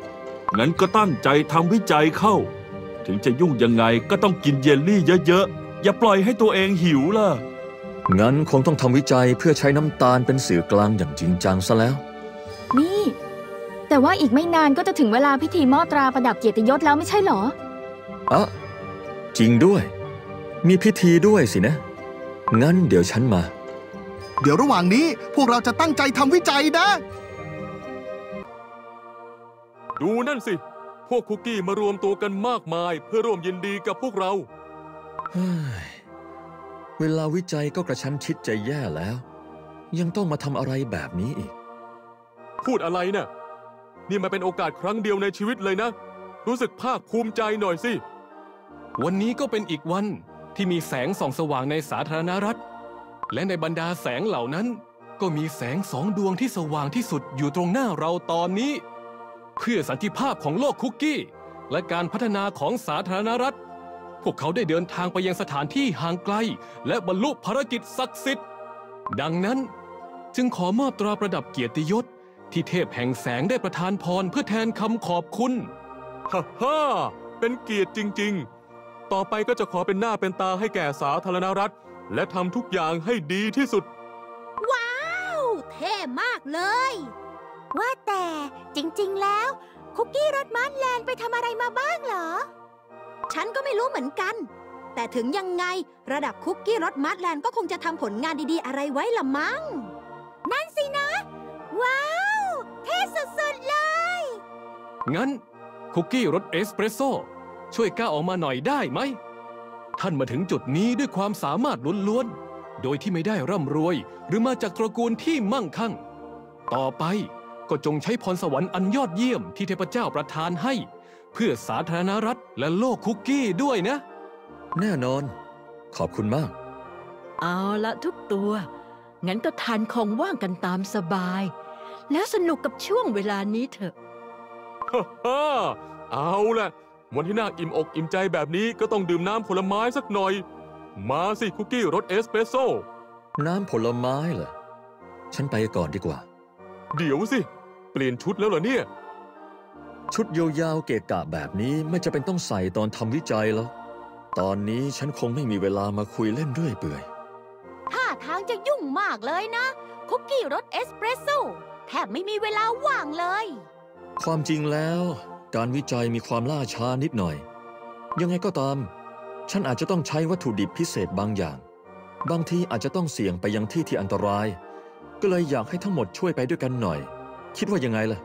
งั้นก็ตั้งใจทำวิจัยเข้า ถึงจะยุ่งยังไงก็ต้องกินเยลลี่เยอะๆอย่าปล่อยให้ตัวเองหิวล่ะงั้นคงต้องทำวิจัยเพื่อใช้น้ำตาลเป็นสื่อกลางอย่างจริงจังซะแล้วนี่แต่ว่าอีกไม่นานก็จะถึงเวลาพิธีมอบตราประดับเกียรติยศแล้วไม่ใช่หรออ่ะจริงด้วยมีพิธีด้วยสินะงั้นเดี๋ยวฉันมาเดี๋ยวระหว่างนี้พวกเราจะตั้งใจทำวิจัยนะดูนั่นสิพวกคุกกี้มารวมตัวกันมากมายเพื่อร่วมยินดีกับพวกเราเวลาวิจัยก็กระชั้นชิดใจแย่แล้วยังต้องมาทำอะไรแบบนี้อีกพูดอะไรน่ะนี่มาเป็นโอกาสครั้งเดียวในชีวิตเลยนะรู้สึกภาคภูมิใจหน่อยสิวันนี้ก็เป็นอีกวันที่มีแสงส่องสว่างในสาธารณรัฐและในบรรดาแสงเหล่านั้นก็มีแสงสองดวงที่สว่างที่สุดอยู่ตรงหน้าเราตอนนี้เพื่อสันติภาพของโลกคุกกี้และการพัฒนาของสาธารณรัฐพวกเขาได้เดินทางไปยังสถานที่ห่างไกลและบรรลุภารกิจศักดิ์สิทธิ์ดังนั้นจึงขอมอบตราประดับเกียรติยศที่เทพแห่งแสงได้ประทานพรเพื่อแทนคำขอบคุณฮ่าฮ่าเป็นเกียรติจริงๆต่อไปก็จะขอเป็นหน้าเป็นตาให้แก่สาธารณรัฐและทำทุกอย่างให้ดีที่สุดว้าวเท่มากเลยว่าแต่จริงๆแล้วคุกกี้รสมัดแลนด์ไปทำอะไรมาบ้างเหรอฉันก็ไม่รู้เหมือนกันแต่ถึงยังไงระดับคุกกี้รสมัดแลนด์ก็คงจะทำผลงานดีๆอะไรไว้ละมั้งนั่นสินะว้าวเท่สุดๆเลยงั้นคุกกี้รสเอสเปรสโซ่ช่วยก้าวออกมาหน่อยได้ไหมท่านมาถึงจุดนี้ด้วยความสามารถล้วนๆโดยที่ไม่ได้ร่ำรวยหรือมาจากตระกูลที่มั่งคั่งต่อไปก็จงใช้พรสวรรค์อันยอดเยี่ยมที่เทพเจ้าประทานให้เพื่อสาธารณรัฐและโลกคุกกี้ด้วยนะแน่นอนขอบคุณมากเอาละทุกตัวงั้นก็ทานของว่างกันตามสบายแล้วสนุกกับช่วงเวลานี้เถอะฮ่าฮ่าเอาล่ะวันที่น่าอิ่มอกอิ่มใจแบบนี้ก็ต้องดื่มน้ำผลไม้สักหน่อยมาสิคุกกี้รสเอสเปรสโซ่น้ำผลไม้เหรอฉันไปก่อนดีกว่าเดี๋ยวสิเปลี่ยนชุดแล้วเหรอเนี่ยชุดยาวๆเกะกะแบบนี้ไม่จะเป็นต้องใส่ตอนทำวิจัยหรอกตอนนี้ฉันคงไม่มีเวลามาคุยเล่นเรื่อยเปื่อยท่าทางจะยุ่งมากเลยนะคุกกี้รสเอสเปรสโซ่แทบไม่มีเวลาว่างเลยความจริงแล้วการวิจัยมีความล่าช้านิดหน่อยยังไงก็ตามฉันอาจจะต้องใช้วัตถุดิบพิเศษบางอย่างบางทีอาจจะต้องเสี่ยงไปยังที่ที่อันตรายก็เลยอยากให้ทั้งหมดช่วยไปด้วยกันหน่อยคิดว่ายังไงล่ะ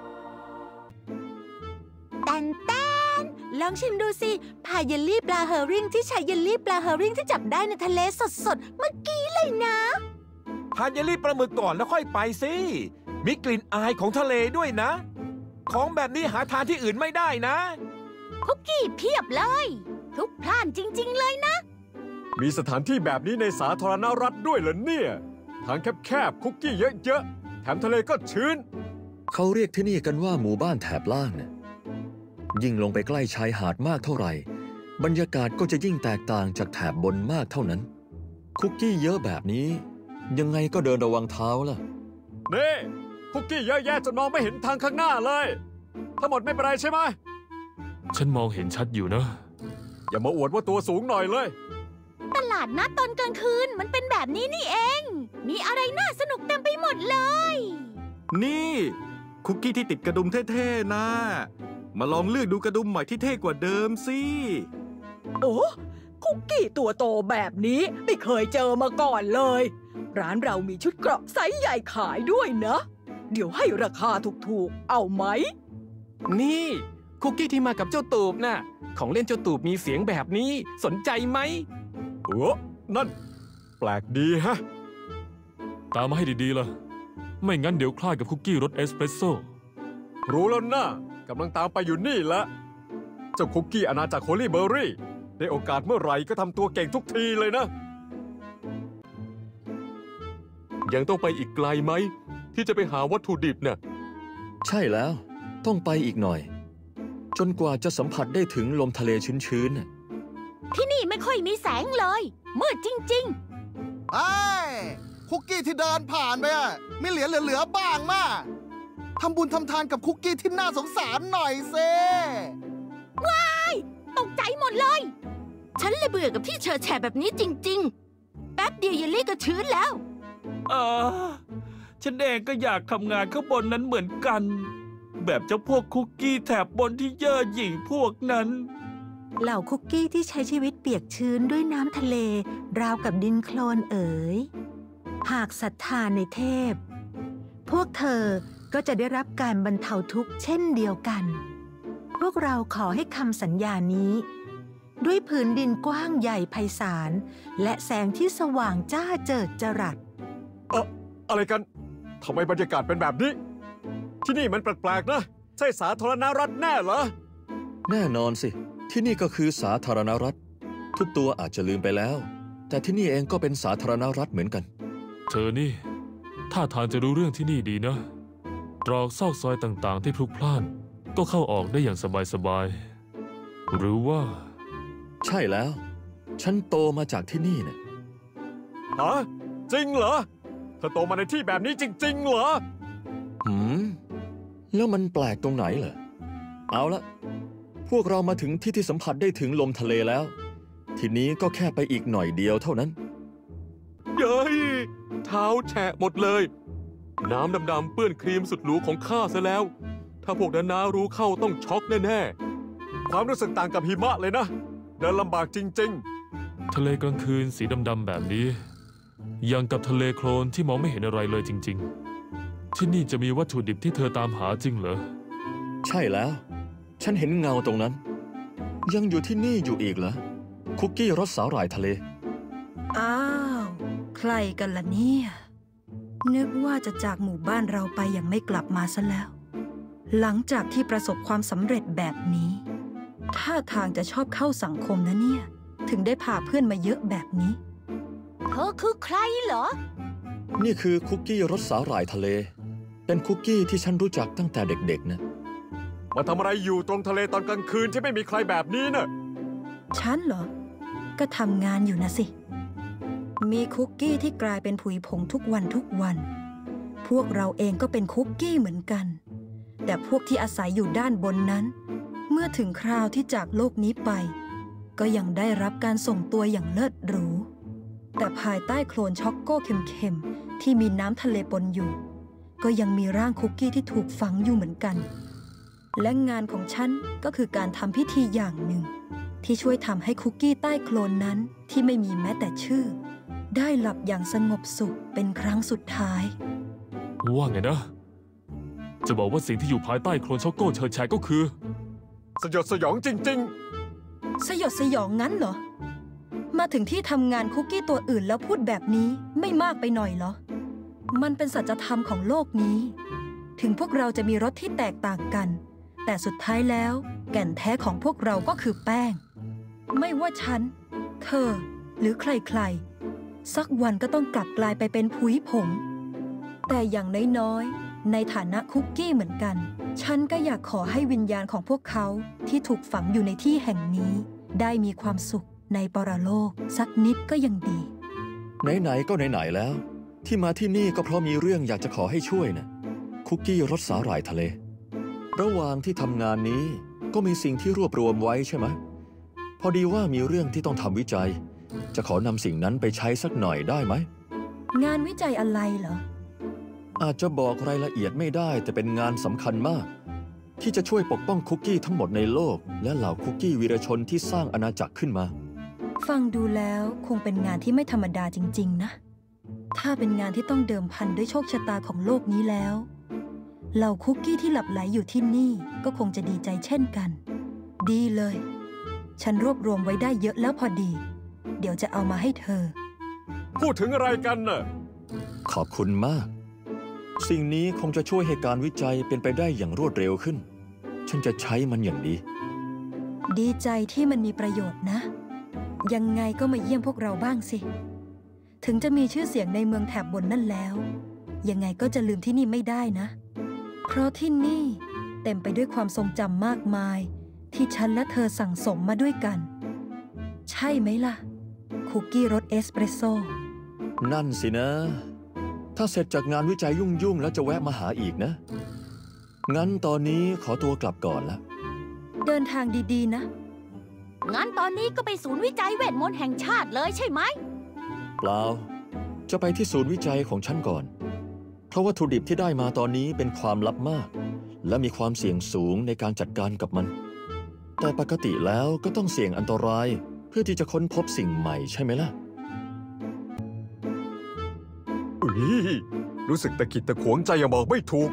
แตนแตนลองชิมดูสิพายเยลลี่ปลาเฮอริงที่ใช้เยลลี่ปลาเฮอริงที่จับได้ในทะเลสดๆเมื่อกี้เลยนะทานเยลลี่ปลาหมึกก่อนแล้วค่อยไปสิมีกลิ่นอายของทะเลด้วยนะของแบบนี้หาทานที่อื่นไม่ได้นะคุกกี้เพียบเลยทุกพล่านจริงๆเลยนะมีสถานที่แบบนี้ในสาธารณรัฐด้วยเหรอเนี่ยทางแคบๆคุกกี้เยอะๆแถมทะเลก็ชื้นเขาเรียกที่นี่กันว่าหมู่บ้านแถบล่างเนี่ยยิ่งลงไปใกล้ชายหาดมากเท่าไหร่บรรยากาศก็จะยิ่งแตกต่างจากแถบบนมากเท่านั้นคุกกี้เยอะแบบนี้ยังไงก็เดินระวังเท้าล่ะเน่คุกกี้เยอะแยะจนมองไม่เห็นทางข้างหน้าเลยทั้งหมดไม่เป็นไรใช่ไหมฉันมองเห็นชัดอยู่นะอย่ามาอวดว่าตัวสูงหน่อยเลยตลาดนัดตอนกลางคืนมันเป็นแบบนี้นี่เองมีอะไรน่าสนุกเต็มไปหมดเลยนี่คุกกี้ที่ติดกระดุมเท่ๆนะมาลองเลือกดูกระดุมใหม่ที่เท่กว่าเดิมสิโอ้คุกกี้ตัวโตแบบนี้ไม่เคยเจอมาก่อนเลยร้านเรามีชุดเกราะไซส์ใหญ่ขายด้วยนะเดี๋ยวให้ราคาถูกๆเอาไหมนี่คุกกี้ที่มากับเจ้าตูบน่ะของเล่นเจ้าตูบมีเสียงแบบนี้สนใจไหมโอ้นั่นแปลกดีฮะตามมาให้ดีๆล่ะไม่งั้นเดี๋ยวคล้ายกับคุกกี้รสเอสเปรสโซ่รู้แล้วนะกำลังตามไปอยู่นี่ละเจ้าคุกกี้อาณาจักรโฮลี่เบอร์รี่ได้โอกาสเมื่อไหร่ก็ทำตัวเก่งทุกทีเลยนะยังต้องไปอีกไกลไหมที่จะไปหาวัตถุดิบเนี่ยใช่แล้วต้องไปอีกหน่อยจนกว่าจะสัมผัสได้ถึงลมทะเลชื้นๆที่นี่ไม่ค่อยมีแสงเลยมืดจริงๆไอ้คุกกี้ที่เดินผ่านไปอะมีเหรียญเหลือๆบ้างมาทำบุญทำทานกับคุกกี้ที่น่าสงสารหน่อยเซว้ายตกใจหมดเลยฉันเลยเบื่อกับที่เฉอะแฉะแบบนี้จริงๆแป๊บเดียวเยลลี่ก็ชื้นแล้วเออฉันเองก็อยากทำงานข้างบนนั้นเหมือนกันแบบเจ้าพวกคุกกี้แถบบนที่เย่อหยิ่งพวกนั้นเหล่าคุกกี้ที่ใช้ชีวิตเปียกชื้นด้วยน้ำทะเลราวกับดินโคลนเอ๋ยหากศรัทธาในเทพพวกเธอก็จะได้รับการบรรเทาทุกข์เช่นเดียวกันพวกเราขอให้คำสัญญานี้ด้วยผืนดินกว้างใหญ่ไพศาลและแสงที่สว่างจ้าเจิดจรัสเอ่ออะไรกันทำไมบรรยากาศเป็นแบบนี้ที่นี่มันแปลกๆนะใช่สาธารณรัฐแน่เหรอแน่นอนสิที่นี่ก็คือสาธารณรัฐทุกตัวอาจจะลืมไปแล้วแต่ที่นี่เองก็เป็นสาธารณรัฐเหมือนกันเธอนี่ท่าทางจะรู้เรื่องที่นี่ดีนะตรอกซอกซอยต่างๆที่พลุกพล่านก็เข้าออกได้อย่างสบายๆหรือว่าใช่แล้วฉันโตมาจากที่นี่เนี่ยฮะจริงเหรอเธอโตมาในที่แบบนี้จริงๆเหรอหืมแล้วมันแปลกตรงไหนเหรอเอาละพวกเรามาถึงที่ที่สัมผัสได้ถึงลมทะเลแล้วทีนี้ก็แค่ไปอีกหน่อยเดียวเท่านั้นเย้ยเท้าแฉะหมดเลยน้ำดำๆเปื้อนครีมสุดหรูของข้าซะแล้วถ้าพวกนั้นน้ารู้เข้าต้องช็อกแน่ๆความรู้สึกต่างกับหิมะเลยนะเดินลำบากจริงๆทะเลกลางคืนสีดำๆแบบนี้ยังกับทะเลโคลนที่มองไม่เห็นอะไรเลยจริงๆที่นี่จะมีวัตถุดิบที่เธอตามหาจริงเหรอใช่แล้วฉันเห็นเงาตรงนั้นยังอยู่ที่นี่อยู่อีกเหรอคุกกี้รสสาหร่ายทะเลอ้าวใครกันล่ะเนี่ยนึกว่าจะจากหมู่บ้านเราไปอย่างไม่กลับมาซะแล้วหลังจากที่ประสบความสำเร็จแบบนี้ท่าทางจะชอบเข้าสังคมนะเนี่ยถึงได้พาเพื่อนมาเยอะแบบนี้เธอคือใครเหรอนี่คือคุกกี้รสสาหร่ายทะเลเป็นคุกกี้ที่ฉันรู้จักตั้งแต่เด็กๆนะมาทำอะไรอยู่ตรงทะเลตอนกลางคืนที่ไม่มีใครแบบนี้น่ะฉันเหรอก็ทำงานอยู่นะสิมีคุกกี้ที่กลายเป็นผุยผงทุกวันทุกวันพวกเราเองก็เป็นคุกกี้เหมือนกันแต่พวกที่อาศัยอยู่ด้านบนนั้นเมื่อถึงคราวที่จากโลกนี้ไปก็ยังได้รับการส่งตัวอย่างเลิศหรูแต่ภายใต้โคลนช็อกโก้เค็มๆที่มีน้ำทะเลปนอยู่ก็ยังมีร่างคุกกี้ที่ถูกฝังอยู่เหมือนกันและงานของฉันก็คือการทำพิธีอย่างหนึ่งที่ช่วยทำให้คุกกี้ใต้โคลนนั้นที่ไม่มีแม้แต่ชื่อได้หลับอย่างสงบสุขเป็นครั้งสุดท้ายว่าไงนะจะบอกว่าสิ่งที่อยู่ภายใต้โคลนช็อกโก้เฉิดฉายก็คือสยดสยองจริงๆสยดสยองงั้นเหรอมาถึงที่ทำงานคุกกี้ตัวอื่นแล้วพูดแบบนี้ไม่มากไปหน่อยเหรอมันเป็นสัจธรรมของโลกนี้ถึงพวกเราจะมีรสที่แตกต่างกันแต่สุดท้ายแล้วแก่นแท้ของพวกเราก็คือแป้งไม่ว่าฉันเธอหรือใครๆสักวันก็ต้องกลับกลายไปเป็นผุยผงแต่อย่างน้อยๆในฐานะคุกกี้เหมือนกันฉันก็อยากขอให้วิญญาณของพวกเขาที่ถูกฝังอยู่ในที่แห่งนี้ได้มีความสุขในปรโลกสักนิดก็ยังดีไหนๆก็ไหนๆแล้วที่มาที่นี่ก็เพราะมีเรื่องอยากจะขอให้ช่วยนะคุกกี้รสสาหร่ายทะเลระหว่างที่ทำงานนี้ก็มีสิ่งที่รวบรวมไว้ใช่ไหมพอดีว่ามีเรื่องที่ต้องทำวิจัยจะขอนำสิ่งนั้นไปใช้สักหน่อยได้ไหมงานวิจัยอะไรเหรออาจจะบอกรายละเอียดไม่ได้แต่เป็นงานสำคัญมากที่จะช่วยปกป้องคุกกี้ทั้งหมดในโลกและเหล่าคุกกี้วีรชนที่สร้างอาณาจักรขึ้นมาฟังดูแล้วคงเป็นงานที่ไม่ธรรมดาจริงๆนะถ้าเป็นงานที่ต้องเดิมพันด้วยโชคชะตาของโลกนี้แล้วเหล่าคุกกี้ที่หลับไหลอยู่ที่นี่ก็คงจะดีใจเช่นกันดีเลยฉันรวบรวมไว้ได้เยอะแล้วพอดีเดี๋ยวจะเอามาให้เธอพูดถึงอะไรกันน่ะขอบคุณมากสิ่งนี้คงจะช่วยให้การวิจัยเป็นไปได้อย่างรวดเร็วขึ้นฉันจะใช้มันอย่างดีดีใจที่มันมีประโยชน์นะยังไงก็มาเยี่ยมพวกเราบ้างสิถึงจะมีชื่อเสียงในเมืองแถบบนนั่นแล้วยังไงก็จะลืมที่นี่ไม่ได้นะเพราะที่นี่เต็มไปด้วยความทรงจำมากมายที่ฉันและเธอสั่งสมมาด้วยกันใช่ไหมล่ะคุกกี้รสเอสเปรสโซ่นั่นสินะถ้าเสร็จจากงานวิจัยยุ่งๆแล้วจะแวะมาหาอีกนะงั้นตอนนี้ขอตัวกลับก่อนละเดินทางดีๆนะงั้นตอนนี้ก็ไปศูนย์วิจัยเวทมนต์แห่งชาติเลยใช่ไหมเปล่า จะไปที่ศูนย์วิจัยของฉันก่อน เพราะวัตถุดิบที่ได้มาตอนนี้เป็นความลับมาก และมีความเสี่ยงสูงในการจัดการกับมัน แต่ปกติแล้วก็ต้องเสี่ยงอันตรายเพื่อที่จะค้นพบสิ่งใหม่ใช่ไหมล่ะอุ๊ยรู้สึกตะขิดตะขวงใจอย่างบอกไม่ถูก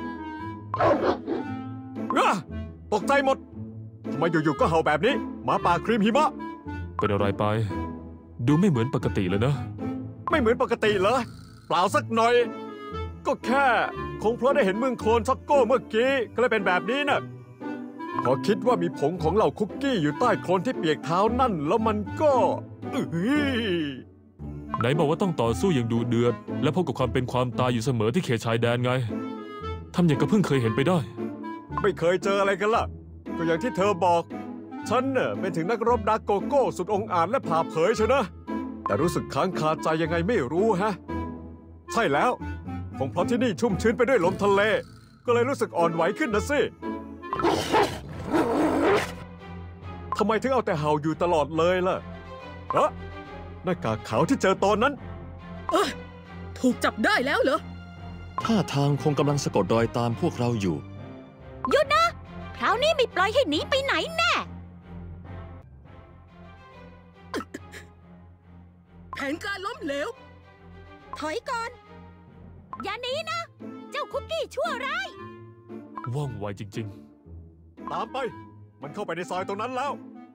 อะตกใจหมดทำไมอยู่ๆก็เห่าแบบนี้หมาป่าครีมหิมะเป็นอะไรไป ดูไม่เหมือนปกติเลยนะไม่เหมือนปกติเหรอเปล่าสักหน่อย ก็แค่คงเพราะได้เห็นเมืองโคลนช็อกโก้เมื่อกี้ก็เลยเป็นแบบนี้น่ะพอคิดว่ามีผงของเหล่าคุกกี้อยู่ใต้โคลนที่เปียกเท้านั่นแล้วมันก็อื้อไหนบอกว่าต้องต่อสู้อย่างดูเดือดและพบกับความเป็นความตายอยู่เสมอที่เขตชายแดนไงทำอย่างกับเพิ่งเคยเห็นไปได้ไม่เคยเจออะไรกันล่ะก็อย่างที่เธอบอกฉันเน่ะเป็นถึงนักรบดาร์กโกโก้สุดองอาจและผ่าเผยเชยวนะแต่รู้สึกค้างคาใจยังไงไม่รู้ฮะใช่แล้วคงเพราะที่นี่ชุ่มชื้นไปด้วยลมทะเลก็เลยรู้สึกอ่อนไหวขึ้นนะสิทำไมถึงเอาแต่เห่าอยู่ตลอดเลยล่ะเอ๊ะหน้ากากขาวที่เจอตอนนั้นเอ้ยถูกจับได้แล้วเหรอท่าทางคงกำลังสะกดรอยตามพวกเราอยู่หยุดนะคราวนี้ไม่ปล่อยให้หนีไปไหนแน่แผนการล้มเหลวถอยก่อน อย่าหนีนะ เจ้าคุกกี้ชั่วร้ายว่องไวจริงตามไปมันเข้าไปในซอยตรงนั้นแล้ว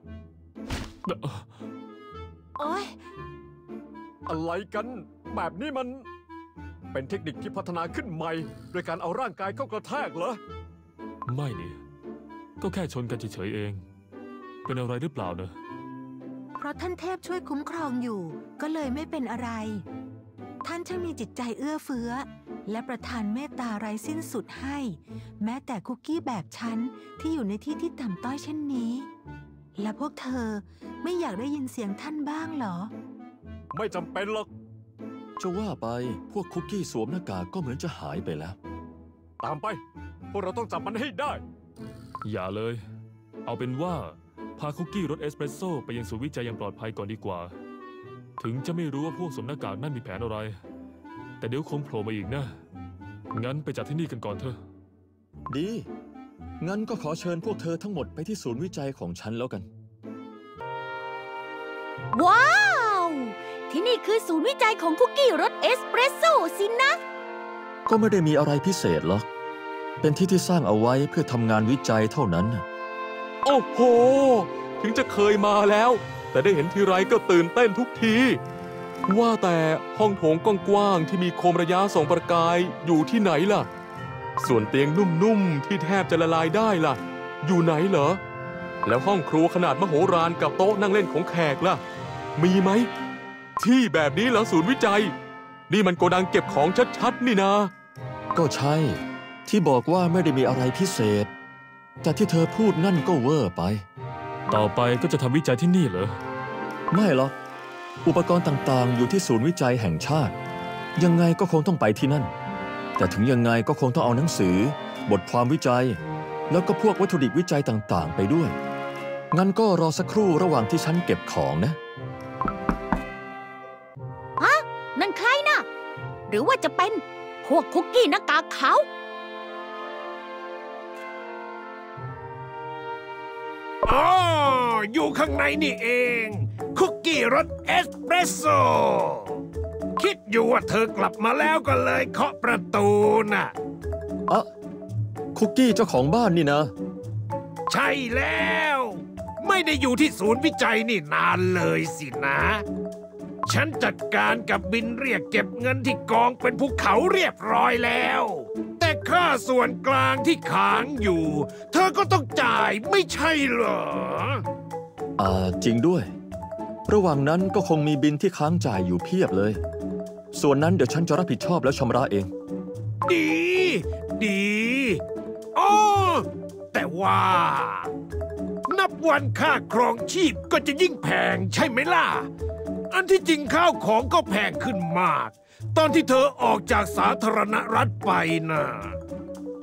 โอ๊ยอะไรกันแบบนี้มันเป็นเทคนิคที่พัฒนาขึ้นใหม่โดยการเอาร่างกายเข้ากระแทกเหรอๆ ไม่นี่ก็แค่ชนกันเฉยๆเอง เป็นอะไรหรือเปล่าเนอะเพราะท่านเทพช่วยคุ้มครองอยู่ก็เลยไม่เป็นอะไร ท่านช่างมีจิตใจเอื้อเฟื้อและประทานเมตตาไร้สิ้นสุดให้แม้แต่คุกกี้แบบฉันที่อยู่ในที่ที่ต่ำต้อยเช่นนี้และพวกเธอไม่อยากได้ยินเสียงท่านบ้างเหรอไม่จำเป็นหรอกจะว่าไปพวกคุกกี้สวมหน้ากากก็เหมือนจะหายไปแล้วตามไปพวกเราต้องจับมันให้ได้อย่าเลย เอาเป็นว่าพาคุกกี้รสเอสเปรสโซ่ไปยังศูนย์วิจัยอย่างปลอดภัยก่อนดีกว่า ถึงจะไม่รู้ว่าพวกสวมหน้ากากนั่นมีแผนอะไร แต่เดี๋ยวคงโผล่มาอีกนะ งั้นไปจากที่นี่กันก่อนเถอะดี งั้นก็ขอเชิญพวกเธอทั้งหมดไปที่ศูนย์วิจัยของฉันแล้วกันว้าว ที่นี่คือศูนย์วิจัยของคุกกี้รสเอสเปรสโซ่สินะก็ไม่ได้มีอะไรพิเศษหรอก เป็นที่ที่สร้างเอาไว้เพื่อทำงานวิจัยเท่านั้นโอ้โห ถึงจะเคยมาแล้ว แต่ได้เห็นทีไรก็ตื่นเต้นทุกที ว่าแต่ห้องโถงกว้างๆที่มีโคมระยะส่องประกายอยู่ที่ไหนล่ะ ส่วนเตียงนุ่มๆที่แทบจะละลายได้ล่ะ อยู่ไหนเหรอ แล้วห้องครัวขนาดมโหฬารกับโต๊ะนั่งเล่นของแขกล่ะ มีไหม ที่แบบนี้เหรอศูนย์วิจัย นี่มันโกดังเก็บของชัดๆนี่นะก็ใช่ ที่บอกว่าไม่ได้มีอะไรพิเศษ แต่ที่เธอพูดนั่นก็เวอร์ไปต่อไปก็จะทำวิจัยที่นี่เหรอไม่หรอก อุปกรณ์ต่างๆ อยู่ที่ศูนย์วิจัยแห่งชาติ ยังไงก็คงต้องไปที่นั่น แต่ถึงยังไงก็คงต้องเอาหนังสือ บทความวิจัย แล้วก็พวกวัตถุดิบวิจัยต่างๆ ไปด้วย งั้นก็รอสักครู่ระหว่างที่ฉันเก็บของนะฮะ นั่นใครนะหรือว่าจะเป็นพวกคุกกี้หน้ากากขาวอ๋อ อยู่ข้างในนี่เอง คุกกี้รสเอสเปรสโซ่คิดอยู่ว่าเธอกลับมาแล้วก็เลยเคาะประตูน่ะอะคุกกี้เจ้าของบ้านนี่นะใช่แล้ว ไม่ได้อยู่ที่ศูนย์วิจัยนี่นานเลยสินะ ฉันจัดการกับบินเรียกเก็บเงินที่กองเป็นภูเขาเรียบร้อยแล้ว แต่ค่าส่วนกลางที่ค้างอยู่ เธอก็ต้องจ่ายไม่ใช่เหรออ่าจริงด้วย ระหว่างนั้นก็คงมีบินที่ค้างจ่ายอยู่เพียบเลย ส่วนนั้นเดี๋ยวฉันจะรับผิดชอบแล้วชำระเองดี ดีอ๋อแต่ว่า นับวันค่าครองชีพก็จะยิ่งแพงใช่ไหมล่ะ อันที่จริงข้าวของก็แพงขึ้นมาก ตอนที่เธอออกจากสาธารณรัฐไปน่ะ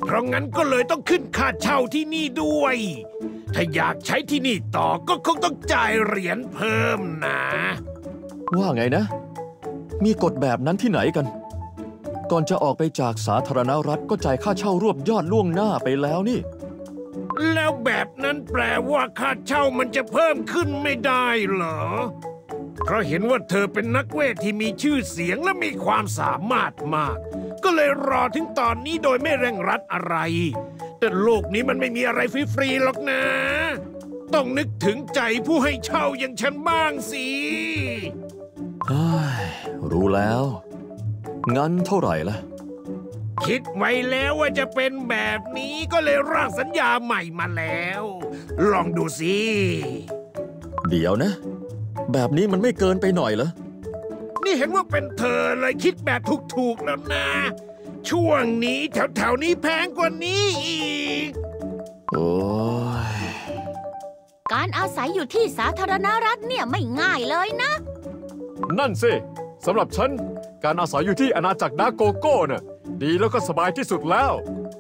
เพราะงั้นก็เลยต้องขึ้นค่าเช่าที่นี่ด้วย ถ้าอยากใช้ที่นี่ต่อก็คงต้องจ่ายเหรียญเพิ่มนะว่าไงนะ มีกฎแบบนั้นที่ไหนกัน ก่อนจะออกไปจากสาธารณรัฐก็จ่ายค่าเช่ารวบยอดล่วงหน้าไปแล้วนี่แล้วแบบนั้นแปลว่าค่าเช่ามันจะเพิ่มขึ้นไม่ได้เหรอ เพราะเห็นว่าเธอเป็นนักเวทที่มีชื่อเสียงและมีความสามารถมาก ก็เลยรอถึงตอนนี้โดยไม่เร่งรัดอะไร แต่โลกนี้มันไม่มีอะไรฟรีๆหรอกนะ ต้องนึกถึงใจผู้ให้เช่าอย่างฉันบ้างสิเฮ้ย รู้แล้ว งั้นเท่าไหร่ล่ะคิดไว้แล้วว่าจะเป็นแบบนี้ก็เลยร่างสัญญาใหม่มาแล้ว ลองดูสิเดี๋ยวนะ แบบนี้มันไม่เกินไปหน่อยเหรอนี่เห็นว่าเป็นเธอเลยคิดแบบถูกๆแล้วนะ ช่วงนี้แถวๆนี้แพงกว่านี้อีกโอ้ยการอาศัยอยู่ที่สาธารณรัฐเนี่ยไม่ง่ายเลยนะนั่นสิสำหรับฉันการอาศัยอยู่ที่อาณาจักรดาโกโก้น่ะดีแล้วก็สบายที่สุดแล้ว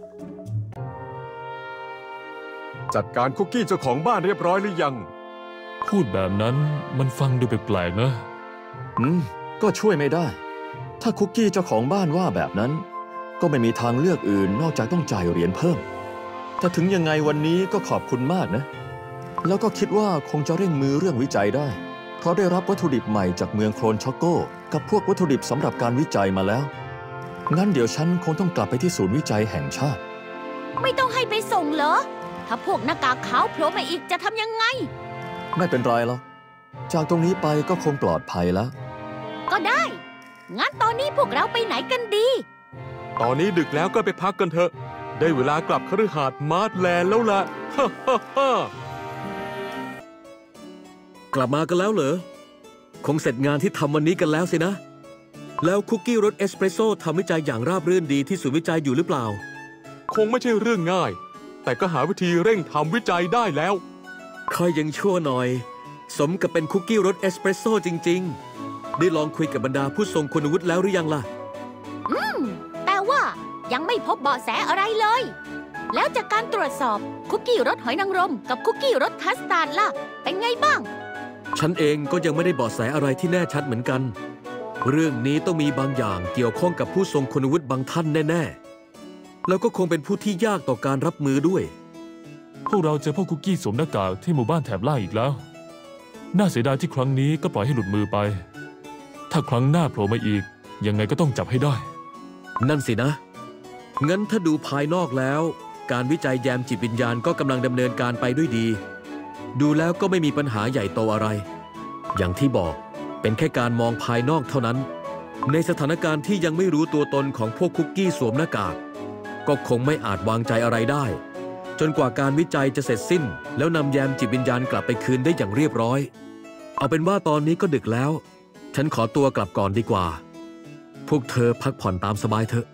จัดการคุกกี้เจ้าของบ้านเรียบร้อยหรือยังพูดแบบนั้นมันฟังดูแปลกๆนะอืม ก็ช่วยไม่ได้ ถ้าคุกกี้เจ้าของบ้านว่าแบบนั้น ก็ไม่มีทางเลือกอื่นนอกจากต้องจ่ายเหรียญเพิ่ม แต่ถึงยังไงวันนี้ก็ขอบคุณมากนะ แล้วก็คิดว่าคงจะเร่งมือเรื่องวิจัยได้ เพราะได้รับวัตถุดิบใหม่จากเมืองโคลนช็อกโกกับพวกวัตถุดิบสำหรับการวิจัยมาแล้ว งั้นเดี๋ยวฉันคงต้องกลับไปที่ศูนย์วิจัยแห่งชาติไม่ต้องให้ไปส่งเหรอ ถ้าพวกหน้ากากขาวโผล่มาอีกจะทำยังไงไม่เป็นไรหรอก จากตรงนี้ไปก็คงปลอดภัยแล้วก็ได้ งั้นตอนนี้พวกเราไปไหนกันดีตอนนี้ดึกแล้วก็ไปพักกันเถอะ ได้เวลากลับคฤหาสน์มาร์ทแลนด์แล้วล่ะ ฮ่าฮ่าฮ่ากลับมากันแล้วเหรอ คงเสร็จงานที่ทำวันนี้กันแล้วสินะ แล้วคุกกี้รสเอสเปรสโซ่ทำวิจัยอย่างราบรื่นดีที่ศูนย์วิจัยอยู่หรือเปล่าคงไม่ใช่เรื่องง่าย แต่ก็หาวิธีเร่งทำวิจัยได้แล้วค่อยยังชั่วหน่อย สมกับเป็นคุกกี้รสเอสเปรสโซ่จริงๆ ได้ลองคุยกับบรรดาผู้ทรงคุณวุฒิแล้วหรือยังล่ะอืม แต่ว่ายังไม่พบเบาะแสอะไรเลย แล้วจากการตรวจสอบคุกกี้รสหอยนางรมกับคุกกี้รสคัสตาร์ดล่ะ เป็นไงบ้างฉันเองก็ยังไม่ได้เบาะแสอะไรที่แน่ชัดเหมือนกัน เรื่องนี้ต้องมีบางอย่างเกี่ยวข้องกับผู้ทรงคุณวุฒิบางท่านแน่ๆ แล้วก็คงเป็นผู้ที่ยากต่อการรับมือด้วยพวกเราเจอพวกคุกกี้สวมหน้ากากที่หมู่บ้านแถบล่างอีกแล้ว น่าเสียดายที่ครั้งนี้ก็ปล่อยให้หลุดมือไป ถ้าครั้งหน้าโผล่มาอีกยังไงก็ต้องจับให้ได้นั่นสินะ งั้นถ้าดูภายนอกแล้ว การวิจัยแยมจิตวิญญาณก็กำลังดำเนินการไปด้วยดี ดูแล้วก็ไม่มีปัญหาใหญ่โตอะไร อย่างที่บอกเป็นแค่การมองภายนอกเท่านั้น ในสถานการณ์ที่ยังไม่รู้ตัวตนของพวกคุกกี้สวมหน้ากากก็คงไม่อาจวางใจอะไรได้ จนกว่าการวิจัยจะเสร็จสิ้นแล้วนำแยมจิตวิญญาณกลับไปคืนได้อย่างเรียบร้อย เอาเป็นว่าตอนนี้ก็ดึกแล้ว ฉันขอตัวกลับก่อนดีกว่า พวกเธอพักผ่อนตามสบายเถอะ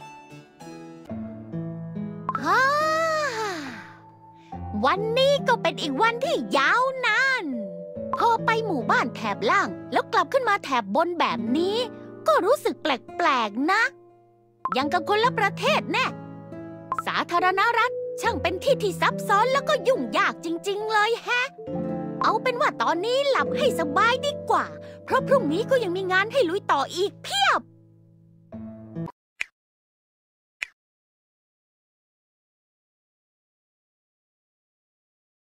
ฮ่า วันนี้ก็เป็นอีกวันที่ยาวนานพอไปหมู่บ้านแถบล่างแล้วกลับขึ้นมาแถบบนแบบนี้ ก็รู้สึกแปลกๆนะ ยังกับคนละประเทศแน่ สาธารณรัฐช่างเป็นที่ที่ซับซ้อนแล้วก็ยุ่งยากจริงๆเลยแฮะ เอาเป็นว่าตอนนี้หลับให้สบายดีกว่า เพราะพรุ่งนี้ก็ยังมีงานให้ลุยต่ออีกเพียบ